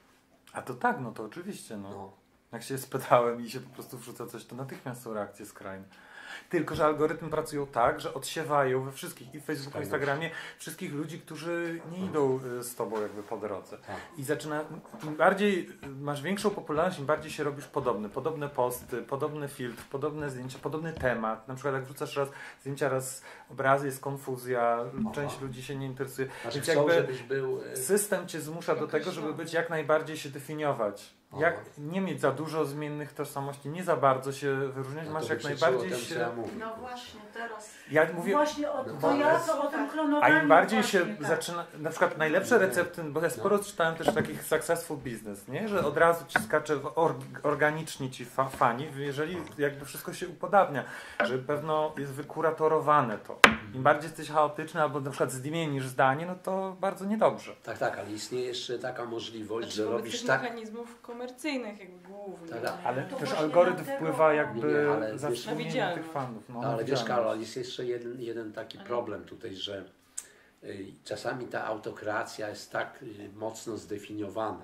A to tak, no to oczywiście, no. No. Jak się spytałem i się po prostu wrzuca coś, to natychmiast są reakcje skrajne. Tylko że algorytmy pracują tak, że odsiewają we wszystkich, i w Facebooku, i Instagramie, wszystkich ludzi, którzy nie idą y, z tobą jakby po drodze. Tak. I zaczyna, im bardziej y, masz większą popularność, im bardziej się robisz podobny. Podobne posty, podobny filtr, podobne zdjęcia, podobny temat. Na przykład jak wrzucasz raz zdjęcia, raz obrazy, jest konfuzja, część Aha. ludzi się nie interesuje. Znaczy Więc chcą, jakby żebyś był... e, system cię zmusza do tego, żeby być jak najbardziej się definiować. Jak nie mieć za dużo zmiennych tożsamości, nie za bardzo się wyróżniać, no masz to jak by najbardziej tym, co się... ja mówię. No właśnie, teraz. Ja mówię, Właśnie o, No to bo ja jest- to o tym a klonowaniu im bardziej się właśnie, tak. zaczyna, na przykład najlepsze recepty, bo ja sporo czytałem też takich successful business, nie? Że od razu ci skacze w or, organicznie ci fa, fani, jeżeli jakby wszystko się upodabnia, że pewno jest wykuratorowane to. Im bardziej jesteś chaotyczny albo na przykład zmienisz zdanie, no to bardzo niedobrze. Tak, tak, ale istnieje jeszcze taka możliwość, Znaczy, że wobec robisz tych tak... mechanizmów komercyjnych jakby głównie. Tak, nie? Ale To też właśnie algorytm dlatego- wpływa jakby Nie, nie, ale za wiesz- wspomnienie Na widzialność. tych fanów. No, No, ale na wiesz, widzialność. Karol, jest jeszcze jeden, jeden taki Ale- problem tutaj, że y, czasami ta autokreacja jest tak y, mocno zdefiniowana,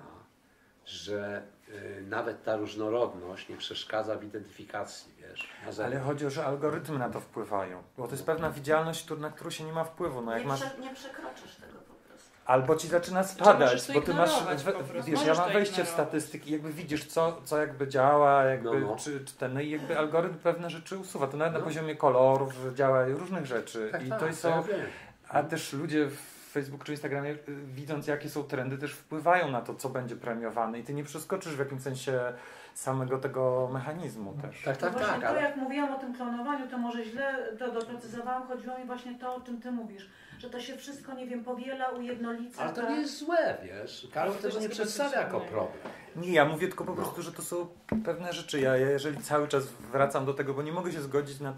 że y, nawet ta różnorodność nie przeszkadza w identyfikacji, wiesz. Na Ale zewnątrz. chodzi o to, że algorytmy na to wpływają. Bo to jest pewna widzialność, któr- na którą się nie ma wpływu. No jak Nie, masz... prze, nie przekroczysz tego po prostu. Albo ci zaczyna możesz spadać, to bo ty masz, ignorować we, po prostu. wiesz, ja Możesz mam to wejście w ignorować. statystyki, jakby widzisz co, co jakby działa, jakby, No, no. Czy, czy ten, no i jakby algorytm pewne rzeczy usuwa. To nawet No. na poziomie kolorów działa i różnych rzeczy. Tak, I tak, to to są, ja wiem. a też ludzie w Facebooku czy Instagramie, y, widząc jakie są trendy, też wpływają na to, co będzie premiowane i ty nie przeskoczysz w jakimś sensie samego tego mechanizmu też. Tak, tak, No właśnie tak, to ale... jak mówiłam o tym klonowaniu, to może źle to doprecyzowałam, chodziło mi właśnie to, o czym ty mówisz, że to się wszystko, nie wiem, powiela, ujednolica. Ale to tak? nie jest złe, wiesz. Karol To tego jest nie chyba przedstawia coś jako innego. problem. Nie, ja mówię tylko po No. prostu, że to są pewne rzeczy. Ja, ja jeżeli cały czas wracam do tego, bo nie mogę się zgodzić na tak, bo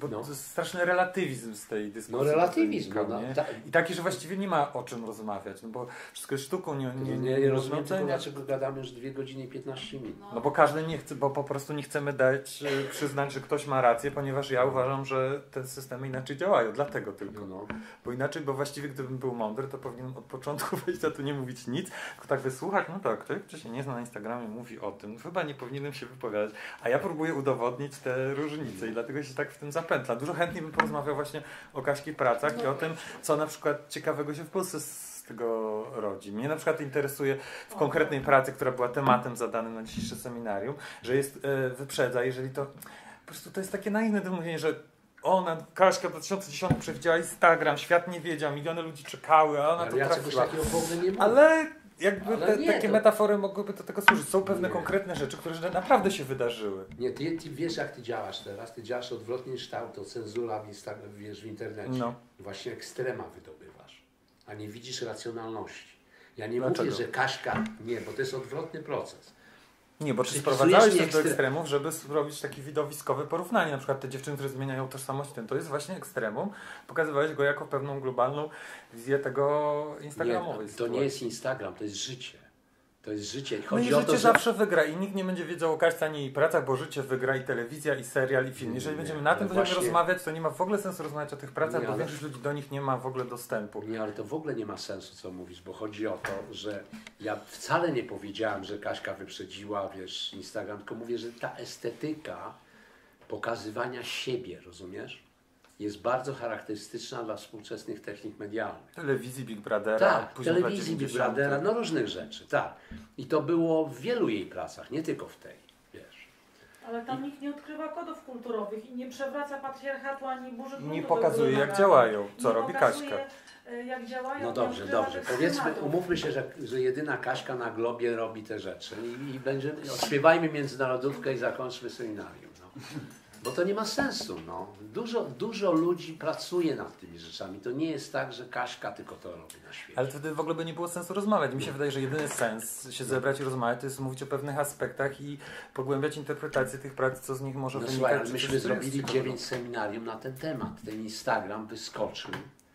bo No. to jest straszny relatywizm z tej dyskusji. No relatywizm, wynikał, no, nie? ta- I taki, że właściwie nie ma o czym rozmawiać, no bo wszystko jest sztuką, nie, nie, Nie, nie, nie rozumiem można tylko, oceniać. dlaczego gadamy już dwie godziny i piętnaście minut. No bo każdy nie chce, bo po prostu nie chcemy dać, e, przyznać, że ktoś ma rację, ponieważ ja uważam, że te systemy inaczej działają, dlatego tylko. No. Bo inaczej, bo właściwie gdybym był mądry, to powinienem od początku wejść, a tu nie mówić nic, tylko tak wysłuchać, no tak, ktoś, kto się nie zna na Instagramie, mówi o tym, chyba nie powinienem się wypowiadać, a ja próbuję udowodnić te różnice i dlatego się tak w tym zapętla. Dużo chętniej bym porozmawiał właśnie o Kaśki pracach i o tym, co na przykład ciekawego się w Polsce z tego rodzi. Mnie na przykład interesuje w konkretnej pracy, która była tematem zadanym na dzisiejsze seminarium, że jest, e, wyprzedza, jeżeli to, po prostu to jest takie naiwne do mówienia, że ona, Kaśka w dwa tysiące dziesiątym przewidziała Instagram, świat nie wiedział, miliony ludzi czekały, a ona Ale to ja czegoś trafiła. takiego w ogóle nie mówię. Ale jakby Ale te, nie, takie to- metafory mogłyby do tego służyć. Są pewne Nie. konkretne rzeczy, które że naprawdę się wydarzyły. Nie, ty, ty wiesz jak ty działasz teraz, ty działasz odwrotnie niż ta autocenzura w, Insta, wiesz, w internecie. No. Właśnie ekstrema wydobywasz, a nie widzisz racjonalności. Ja nie Dlaczego? mówię, że Kaśka, nie, bo to jest odwrotny proces. Nie, bo ty Przypisujesz sprowadzałeś mi też do ekstre- ekstremów, żeby zrobić takie widowiskowe porównanie. Na przykład te dziewczyny, które zmieniają tożsamość, tym, to jest właśnie ekstremum. Pokazywałeś go jako pewną globalną wizję tego instagramowej Nie, to sytuacji. nie jest Instagram, to jest życie. To jest życie. No Chodzi i o życie to, że... zawsze wygra i nikt nie będzie wiedział o Kaśce ani jej pracach, bo życie wygra i telewizja, i serial, i film. Jeżeli Nie, będziemy na tym ale będziemy właśnie- rozmawiać, to nie ma w ogóle sensu rozmawiać o tych pracach, Nie, bo ale- większość ludzi do nich nie ma w ogóle dostępu. Nie, ale to w ogóle nie ma sensu, co mówisz, bo chodzi o to, że ja wcale nie powiedziałem, że Kaśka wyprzedziła, wiesz, Instagram, tylko mówię, że ta estetyka pokazywania siebie, rozumiesz, jest bardzo charakterystyczna dla współczesnych technik medialnych. Telewizji Big Brothera, Tak, później telewizji lat Big dziewięćdziesiątych. Brothera, no różnych rzeczy, tak. I to było w wielu jej pracach, nie tylko w tej, wiesz. Ale tam nikt nie odkrywa kodów kulturowych i nie przewraca patriarchatu ani burzy Nie gruntu pokazuje, do jak góry działają, nogami. co Nie robi pokazuje, Kaśka. y, jak działają, No nie dobrze, odkrywa dobrze. tych Powiedzmy, schematów. umówmy się, że, że jedyna Kaśka na globie robi te rzeczy i, i będziemy, odśpiewajmy międzynarodówkę i zakończmy seminarium. No. Bo to nie ma sensu. No. Dużo, dużo ludzi pracuje nad tymi rzeczami. To nie jest tak, że Kaśka tylko to robi na świecie. Ale wtedy w ogóle by nie było sensu rozmawiać. Mi się wydaje, że jedyny sens się zebrać i rozmawiać, to jest mówić o pewnych aspektach i pogłębiać interpretację tych prac, co z nich może No wynikać. słuchaj, ale czy myśmy coś, co jest zrobili ciekawego. dziewięć seminarium na ten temat. Ten Instagram wyskoczył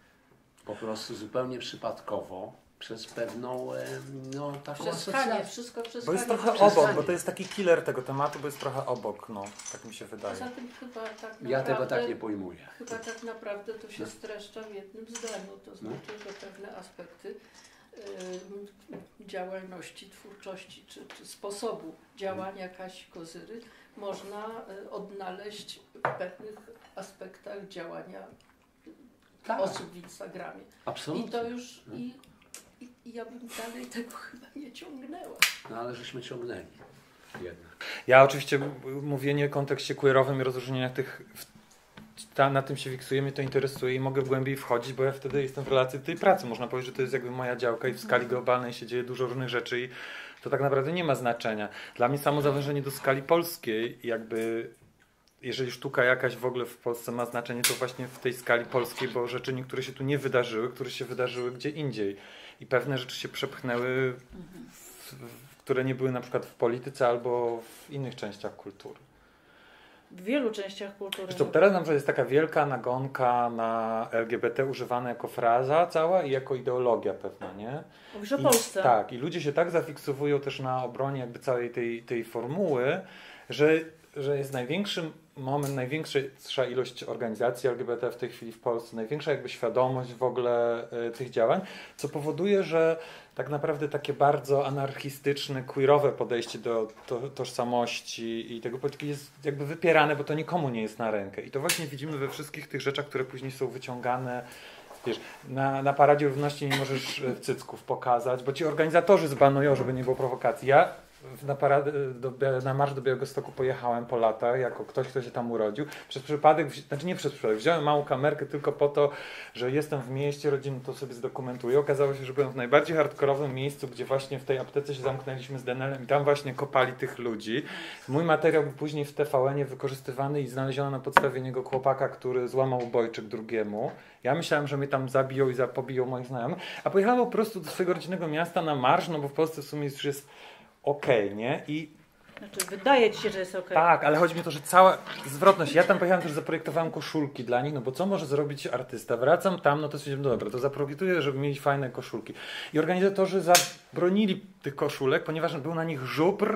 po prostu zupełnie przypadkowo przez pewną em, no, taką Przez Hanie, asocjację. wszystko przez Bo jest Hanię. trochę Przez obok, Hanię. bo to jest taki killer tego tematu, bo jest trochę obok, no, tak mi się wydaje. Poza tym chyba tak naprawdę, Ja tego tak nie pojmuję. chyba tak naprawdę to się No. streszcza w jednym zdaniu, to znaczy, że pewne aspekty y, działalności, twórczości czy, czy sposobu działania Kasi Kozyry można y, odnaleźć w pewnych aspektach działania Tak, osób w Instagramie. absolutnie. I to już No. i, i, i ja bym dalej tego chyba nie ciągnęła. No ale żeśmy ciągnęli jednak. Ja oczywiście m- mówienie w kontekście queerowym i rozróżnieniach tych, w- ta, na tym się fiksuję, mnie to interesuje i mogę głębiej wchodzić, bo ja wtedy jestem w relacji do tej pracy. Można powiedzieć, że to jest jakby moja działka i w skali globalnej się dzieje dużo różnych rzeczy i to tak naprawdę nie ma znaczenia. Dla mnie samo zawężenie do skali polskiej, jakby jeżeli sztuka jakaś w ogóle w Polsce ma znaczenie, to właśnie w tej skali polskiej, bo rzeczy niektóre się tu nie wydarzyły, które się wydarzyły gdzie indziej i pewne rzeczy się przepchnęły, w, w, które nie były na przykład w polityce albo w innych częściach kultury. W wielu częściach kultury. Zresztą teraz nam, że jest taka wielka nagonka na L G B T używana jako fraza cała i jako ideologia pewna, nie? Mówisz o I, Polsce. tak, i ludzie się tak zafiksowują też na obronie jakby całej tej, tej formuły, że, że jest największy moment, największa ilość organizacji L G B T w tej chwili w Polsce, największa jakby świadomość w ogóle y, tych działań, co powoduje, że tak naprawdę takie bardzo anarchistyczne, queerowe podejście do to, tożsamości i tego polityki jest jakby wypierane, bo to nikomu nie jest na rękę. I to właśnie widzimy we wszystkich tych rzeczach, które później są wyciągane. Wiesz, na, na Paradzie Równości nie możesz e, cycków pokazać, bo ci organizatorzy zbanują, żeby nie było prowokacji. Ja na, paradę, do, na Marsz do Białegostoku pojechałem po latach, jako ktoś, kto się tam urodził. Przez przypadek, wzi- znaczy nie przez przypadek, wziąłem małą kamerkę tylko po to, że jestem w mieście, rodziny to sobie zdokumentuję. Okazało się, że byłem w najbardziej hardkorowym miejscu, gdzie właśnie w tej aptece się zamknęliśmy z Denelem i tam właśnie kopali tych ludzi. Mój materiał był później w T V N-ie wykorzystywany i znaleziono na podstawie niego chłopaka, który złamał obojczyk drugiemu. Ja myślałem, że mnie tam zabiją i pobiją moich znajomych, a pojechałem po prostu do swojego rodzinnego miasta na marsz, no bo w Polsce w sumie już jest okej, nie? I Znaczy, wydaje ci się, że jest okej. Tak, ale chodzi mi o to, że cała zwrotność. Ja tam pojechałem też, zaprojektowałem koszulki dla nich, no bo co może zrobić artysta? Wracam tam, no to stwierdziłem, no dobra, to zaprojektuję, żeby mieć fajne koszulki. I organizatorzy zabronili tych koszulek, ponieważ był na nich żubr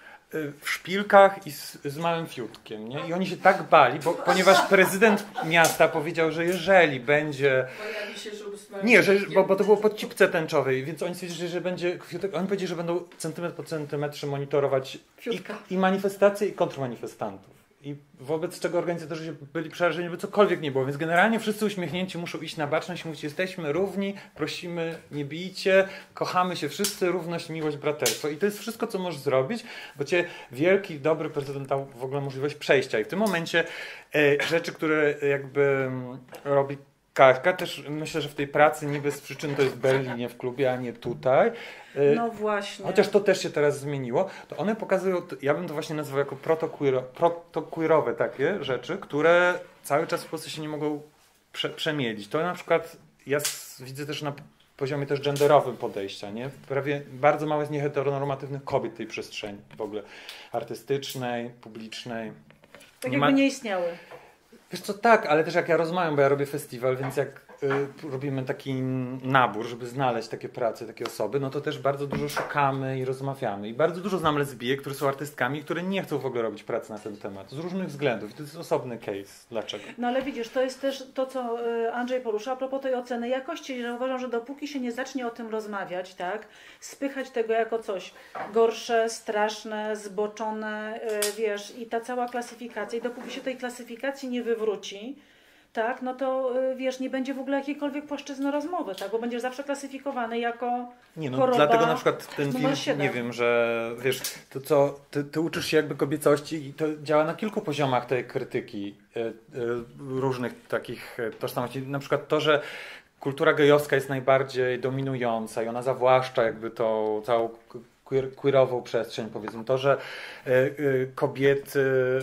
w szpilkach i z, z małym fiutkiem, nie? I oni się tak bali, bo, ponieważ prezydent miasta powiedział, że jeżeli będzie... Pojawi się żubr z małym Nie, że, fiutkiem. bo, bo to było pod cipce tęczowej, więc oni stwierdzili, że będzie fiutek. Oni powiedzieli, że będą centymetr po centymetrze monitorować i, i manifestacje, i kontrmanifestantów. I wobec czego organizatorzy się byli przerażeni, by cokolwiek nie było. Więc generalnie wszyscy uśmiechnięci muszą iść na baczność i mówić, jesteśmy równi, prosimy, nie bijcie, kochamy się wszyscy, równość, miłość, braterstwo. I to jest wszystko, co możesz zrobić, bo cię wielki, dobry prezydent dał w ogóle możliwość przejścia. I w tym momencie e, rzeczy, które jakby m, robi Kaśka, też myślę, że w tej pracy nie bez przyczyn to jest w Berlinie w klubie, a nie tutaj. No właśnie. Chociaż to też się teraz zmieniło, to one pokazują, ja bym to właśnie nazwał jako protoqueero, protoqueerowe takie rzeczy, które cały czas w Polsce się nie mogą prze, przemielić. To na przykład ja widzę też na poziomie też genderowym podejścia, nie? Prawie bardzo mało jest nieheteronormatywnych kobiet w tej przestrzeni w ogóle artystycznej, publicznej. Tak nie jakby ma... nie istniały. Wiesz co, tak, ale też jak ja rozmawiam, bo ja robię festiwal, więc jak y, robimy taki nabór, żeby znaleźć takie prace, takie osoby, no to też bardzo dużo szukamy i rozmawiamy. I bardzo dużo znam lesbijek, które są artystkami, które nie chcą w ogóle robić pracy na ten temat. Z różnych względów. I to jest osobny case. Dlaczego? No ale widzisz, to jest też to, co Andrzej porusza a propos tej oceny jakości, że uważam, że dopóki się nie zacznie o tym rozmawiać, tak, spychać tego jako coś gorsze, straszne, zboczone, wiesz, i ta cała klasyfikacja, i dopóki się tej klasyfikacji nie wywróci, tak, no to wiesz, nie będzie w ogóle jakiejkolwiek płaszczyzny rozmowy, tak, bo będziesz zawsze klasyfikowany jako Nie, no choroba dlatego na przykład ten numer film, siedem. nie wiem, że wiesz, to co, ty, ty uczysz się jakby kobiecości i to działa na kilku poziomach tej krytyki y, y, różnych takich tożsamości. Na przykład to, że kultura gejowska jest najbardziej dominująca i ona zawłaszcza jakby tą całą queer, queerową przestrzeń, powiedzmy. To, że y, y, kobiety,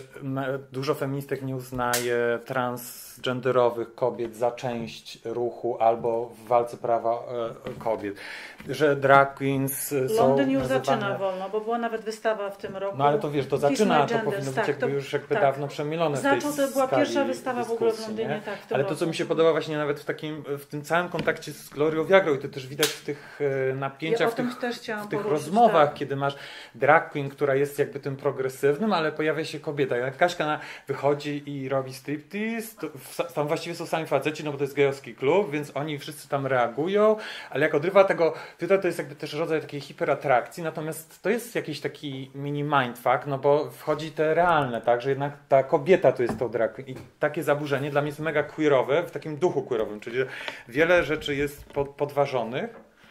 y, dużo feministek nie uznaje transgenderowych kobiet za część ruchu albo w walce prawa y, kobiet. Że drag queens y, są Londyn już nazywane... zaczyna wolno, bo była nawet wystawa w tym roku. No ale to wiesz, to Kiss zaczyna, My to Genders, powinno być tak, jakby to, już jakby tak. dawno przemielone w tej Zaczął, to była skali pierwsza wystawa w ogóle w dyskusji, Londynie, nie? tak, w tym Ale to, roku. co mi się podoba właśnie nawet w takim, w tym całym kontakcie z Glorią Viagrą i to też widać w tych e, napięciach, Ja o w tym tych, też chciałam w tych poruszyć, rozmowach, tak. kiedy masz drag queen, która jest jakby tym progresywnym, ale pojawia się kobieta. Jak Kaśka na, wychodzi i robi striptease, to w, tam właściwie są sami faceci, no bo to jest gejowski klub, więc oni wszyscy tam reagują, ale jak odrywa tego, to jest jakby też rodzaj takiej hiperatrakcji, natomiast to jest jakiś taki mini mindfuck, no bo wchodzi te realne, tak, że jednak ta kobieta to jest tą drag queen i takie zaburzenie dla mnie jest mega queerowe, w takim duchu queerowym, czyli że wiele rzeczy jest pod, podważonych,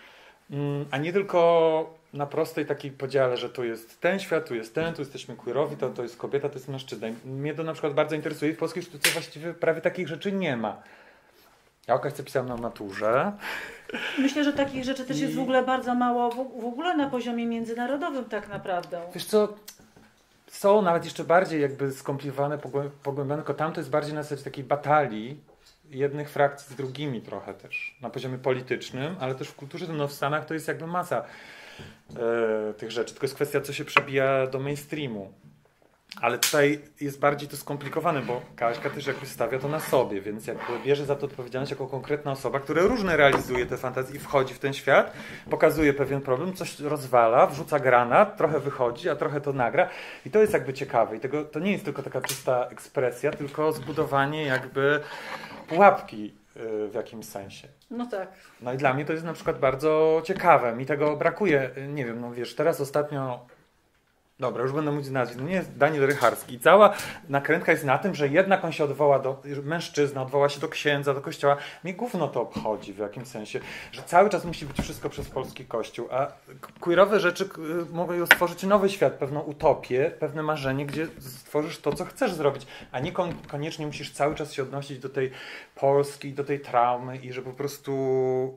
a nie tylko na prostej takiej podziale, że tu jest ten świat, tu jest ten, tu jesteśmy queerowi, to, to jest kobieta, to jest mężczyzna. I mnie to na przykład bardzo interesuje. W polskiej sztuce właściwie prawie takich rzeczy nie ma. Ja o Kaśce pisałem na maturze. Myślę, że takich rzeczy też I- jest w ogóle bardzo mało, w, w ogóle na poziomie międzynarodowym tak naprawdę. Wiesz co, są nawet jeszcze bardziej jakby skomplikowane, pogłę- pogłębione, tylko tam to jest bardziej na zasadzie takiej batalii jednych frakcji z drugimi trochę też, na poziomie politycznym, ale też w kulturze, no w Stanach to jest jakby masa e, tych rzeczy, tylko jest kwestia, co się przebija do mainstreamu. Ale tutaj jest bardziej to skomplikowane, bo Kaśka też jakby stawia to na sobie, więc jakby bierze za to odpowiedzialność jako konkretna osoba, która różne realizuje te fantazje i wchodzi w ten świat, pokazuje pewien problem, coś rozwala, wrzuca granat, trochę wychodzi, a trochę to nagra i to jest jakby ciekawe. I tego, to nie jest tylko taka czysta ekspresja, tylko zbudowanie jakby pułapki yy, w jakimś sensie. No tak. No i dla mnie to jest na przykład bardzo ciekawe. Mi tego brakuje, nie wiem, no wiesz, teraz ostatnio dobra, już będę mówić nazwisk. No nie jest Daniel Rycharski. Cała nakrętka jest na tym, że jednak on się odwoła do, mężczyzna odwoła się do księdza, do kościoła. Mnie gówno to obchodzi w jakimś sensie, że cały czas musi być wszystko przez polski kościół, a queerowe rzeczy mogą stworzyć nowy świat, pewną utopię, pewne marzenie, gdzie stworzysz to, co chcesz zrobić, a nie kon- koniecznie musisz cały czas się odnosić do tej Polski, do tej traumy i że po prostu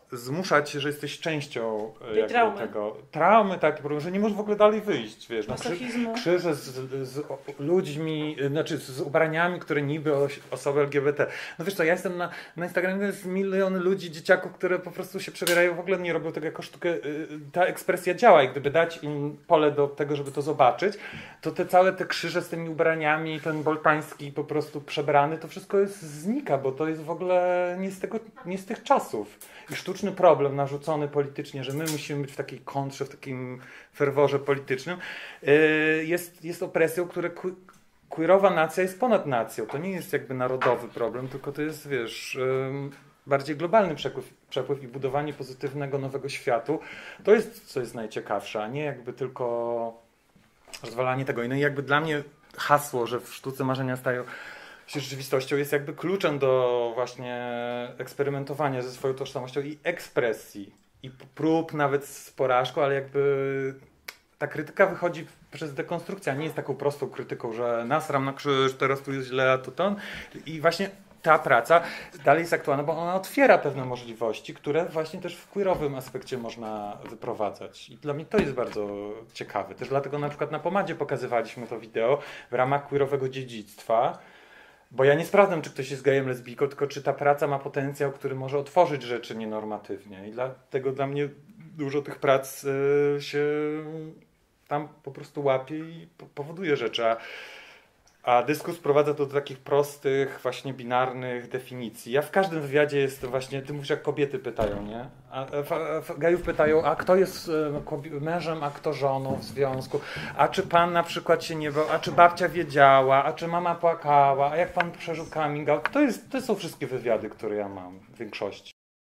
zmuszać, że jesteś częścią Tej jakby traumy. tego. Traumy, takie, że nie możesz w ogóle dalej wyjść, wiesz. No, krzy, Masochizmu. krzyże z, z ludźmi, znaczy z ubraniami, które niby os, osoby L G B T. No wiesz co, ja jestem na, na Instagramie, jest miliony ludzi, dzieciaków, które po prostu się przebierają, w ogóle nie robią tego jako sztukę. Ta ekspresja działa i gdyby dać im pole do tego, żeby to zobaczyć, to te całe te krzyże z tymi ubraniami, ten boltański po prostu przebrany, to wszystko jest znika, bo to jest w ogóle nie z, tego, nie z tych czasów. I sztuczny problem narzucony politycznie, że my musimy być w takiej kontrze, w takim ferworze politycznym, jest, jest opresją, które queerowa nacja jest ponad nacją. To nie jest jakby narodowy problem, tylko to jest, wiesz, bardziej globalny przepływ, przepływ i budowanie pozytywnego nowego światu. To jest, co jest najciekawsze, a nie jakby tylko rozwalanie tego. No i jakby dla mnie hasło, że w sztuce marzenia stają się rzeczywistością, jest jakby kluczem do właśnie eksperymentowania ze swoją tożsamością i ekspresji. I prób nawet z porażką, ale jakby ta krytyka wychodzi przez dekonstrukcję, a nie jest taką prostą krytyką, że nasram na krzyż, teraz tu jest źle, a to to. I właśnie ta praca dalej jest aktualna, bo ona otwiera pewne możliwości, które właśnie też w queerowym aspekcie można wyprowadzać. I dla mnie to jest bardzo ciekawe. Też dlatego na przykład na Pomadzie pokazywaliśmy to wideo w ramach queerowego dziedzictwa, bo ja nie sprawdzam, czy ktoś jest gejem, lesbijką, tylko czy ta praca ma potencjał, który może otworzyć rzeczy nienormatywnie. I dlatego dla mnie dużo tych prac y, się tam po prostu łapie i powoduje rzeczy. A, a dyskurs prowadza to do takich prostych, właśnie binarnych definicji. Ja w każdym wywiadzie jestem właśnie, ty mówisz, jak kobiety pytają, nie? A, a, a gejów pytają, a kto jest mężem, a kto żoną w związku? A czy pan na przykład się nie bał? A czy babcia wiedziała? A czy mama płakała? A jak pan przeżył coming out? To, jest, to są wszystkie wywiady, które ja mam w większości.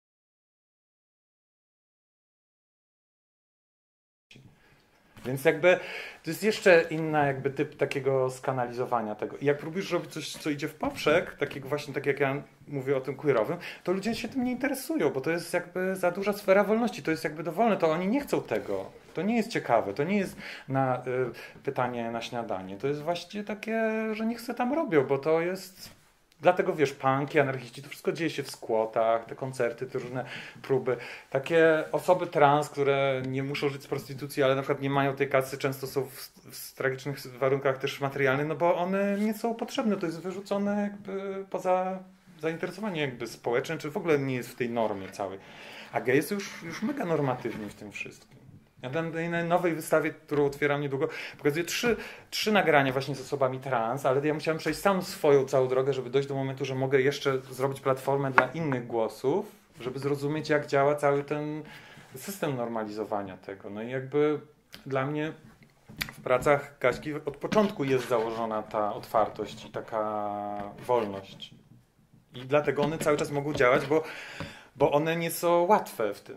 Więc jakby to jest jeszcze inna jakby typ takiego skanalizowania tego. I jak próbujesz robić coś, co idzie w poprzek, takiego właśnie tak jak ja mówię o tym queerowym, to ludzie się tym nie interesują, bo to jest jakby za duża sfera wolności, to jest jakby dowolne, to oni nie chcą tego. To nie jest ciekawe, to nie jest na y, pytanie na śniadanie. To jest właściwie takie, że niech se tam robią, bo to jest... Dlatego wiesz, punki, anarchiści, to wszystko dzieje się w skłotach, te koncerty, te różne próby. Takie osoby trans, które nie muszą żyć z prostytucji, ale na przykład nie mają tej kasy, często są w, w tragicznych warunkach też materialnych, no bo one nie są potrzebne, to jest wyrzucone jakby poza zainteresowanie jakby społeczne, czy w ogóle nie jest w tej normie całej. A gej jest już, już mega normatywnie w tym wszystkim. Ja na nowej wystawie, którą otwieram niedługo, pokazuję trzy, trzy nagrania właśnie z osobami trans, ale ja musiałem przejść sam swoją całą drogę, żeby dojść do momentu, że mogę jeszcze zrobić platformę dla innych głosów, żeby zrozumieć, jak działa cały ten system normalizowania tego. No i jakby dla mnie w pracach Kaśki od początku jest założona ta otwartość i taka wolność. I dlatego one cały czas mogą działać, bo, bo one nie są łatwe w tym.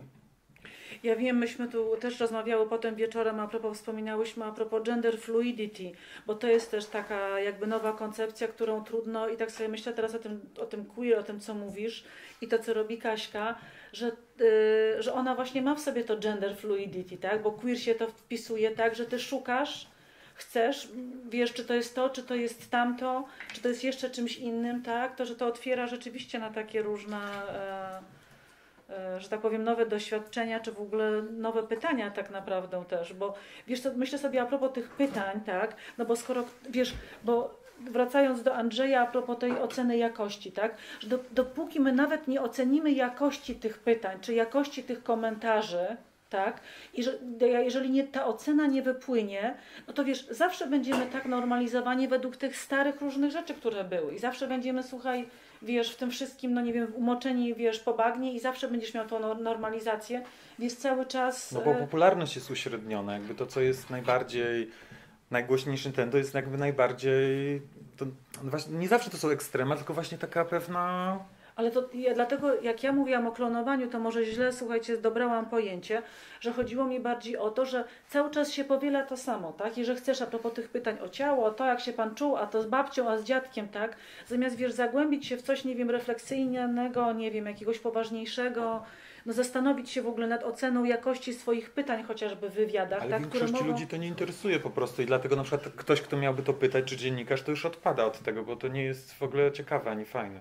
Ja wiem, myśmy tu też rozmawiały potem wieczorem, a propos wspominałyśmy a propos gender fluidity, bo to jest też taka jakby nowa koncepcja, którą trudno, i tak sobie myślę teraz o tym, o tym queer, o tym co mówisz i to co robi Kaśka, że, yy, że ona właśnie ma w sobie to gender fluidity, tak? Bo queer się to wpisuje tak, że ty szukasz, chcesz, wiesz, czy to jest to, czy to jest tamto, czy to jest jeszcze czymś innym, tak? To, że to otwiera rzeczywiście na takie różne... Yy, że tak powiem, nowe doświadczenia, czy w ogóle nowe pytania tak naprawdę też, bo wiesz co, myślę sobie a propos tych pytań, tak, no bo skoro, wiesz, bo wracając do Andrzeja a propos tej oceny jakości, tak, że do, dopóki my nawet nie ocenimy jakości tych pytań, czy jakości tych komentarzy, tak, i że jeżeli nie, ta ocena nie wypłynie, no to wiesz, zawsze będziemy tak normalizowani według tych starych różnych rzeczy, które były i zawsze będziemy, słuchaj, wiesz, w tym wszystkim, no nie wiem, umoczeni, wiesz, po bagnie i zawsze będziesz miał tą normalizację, więc cały czas... No bo popularność jest uśredniona, jakby to, co jest najbardziej, najgłośniejszy ten, to jest jakby najbardziej, to, no właśnie, nie zawsze to są ekstrema, tylko właśnie taka pewna... Ale to ja, dlatego jak ja mówiłam o klonowaniu, to może źle, słuchajcie, dobrałam pojęcie, że chodziło mi bardziej o to, że cały czas się powiela to samo, tak? I że chcesz a propos tych pytań o ciało, o to jak się pan czuł, a to z babcią, a z dziadkiem, tak? Zamiast, wiesz, zagłębić się w coś, nie wiem, refleksyjnego, nie wiem, jakiegoś poważniejszego, no zastanowić się w ogóle nad oceną jakości swoich pytań, chociażby w wywiadach. Ale tak, większości które mogą... ludzi to nie interesuje po prostu i dlatego na przykład ktoś, kto miałby to pytać, czy dziennikarz, to już odpada od tego, bo to nie jest w ogóle ciekawe ani fajne.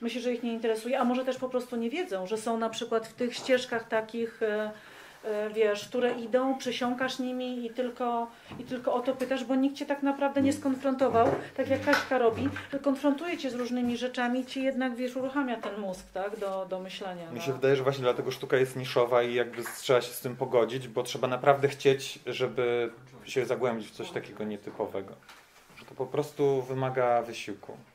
Myślę, że ich nie interesuje, a może też po prostu nie wiedzą, że są na przykład w tych ścieżkach takich, e, e, wiesz, które idą, przysiąkasz nimi i tylko, i tylko o to pytasz, bo nikt cię tak naprawdę nie skonfrontował, tak jak Kaśka robi, że konfrontuje cię z różnymi rzeczami i ci jednak, wiesz, uruchamia ten mózg, tak, do, do myślenia. Mi no. się wydaje, że właśnie dlatego sztuka jest niszowa i jakby trzeba się z tym pogodzić, bo trzeba naprawdę chcieć, żeby się zagłębić w coś takiego nietypowego. Że to po prostu wymaga wysiłku.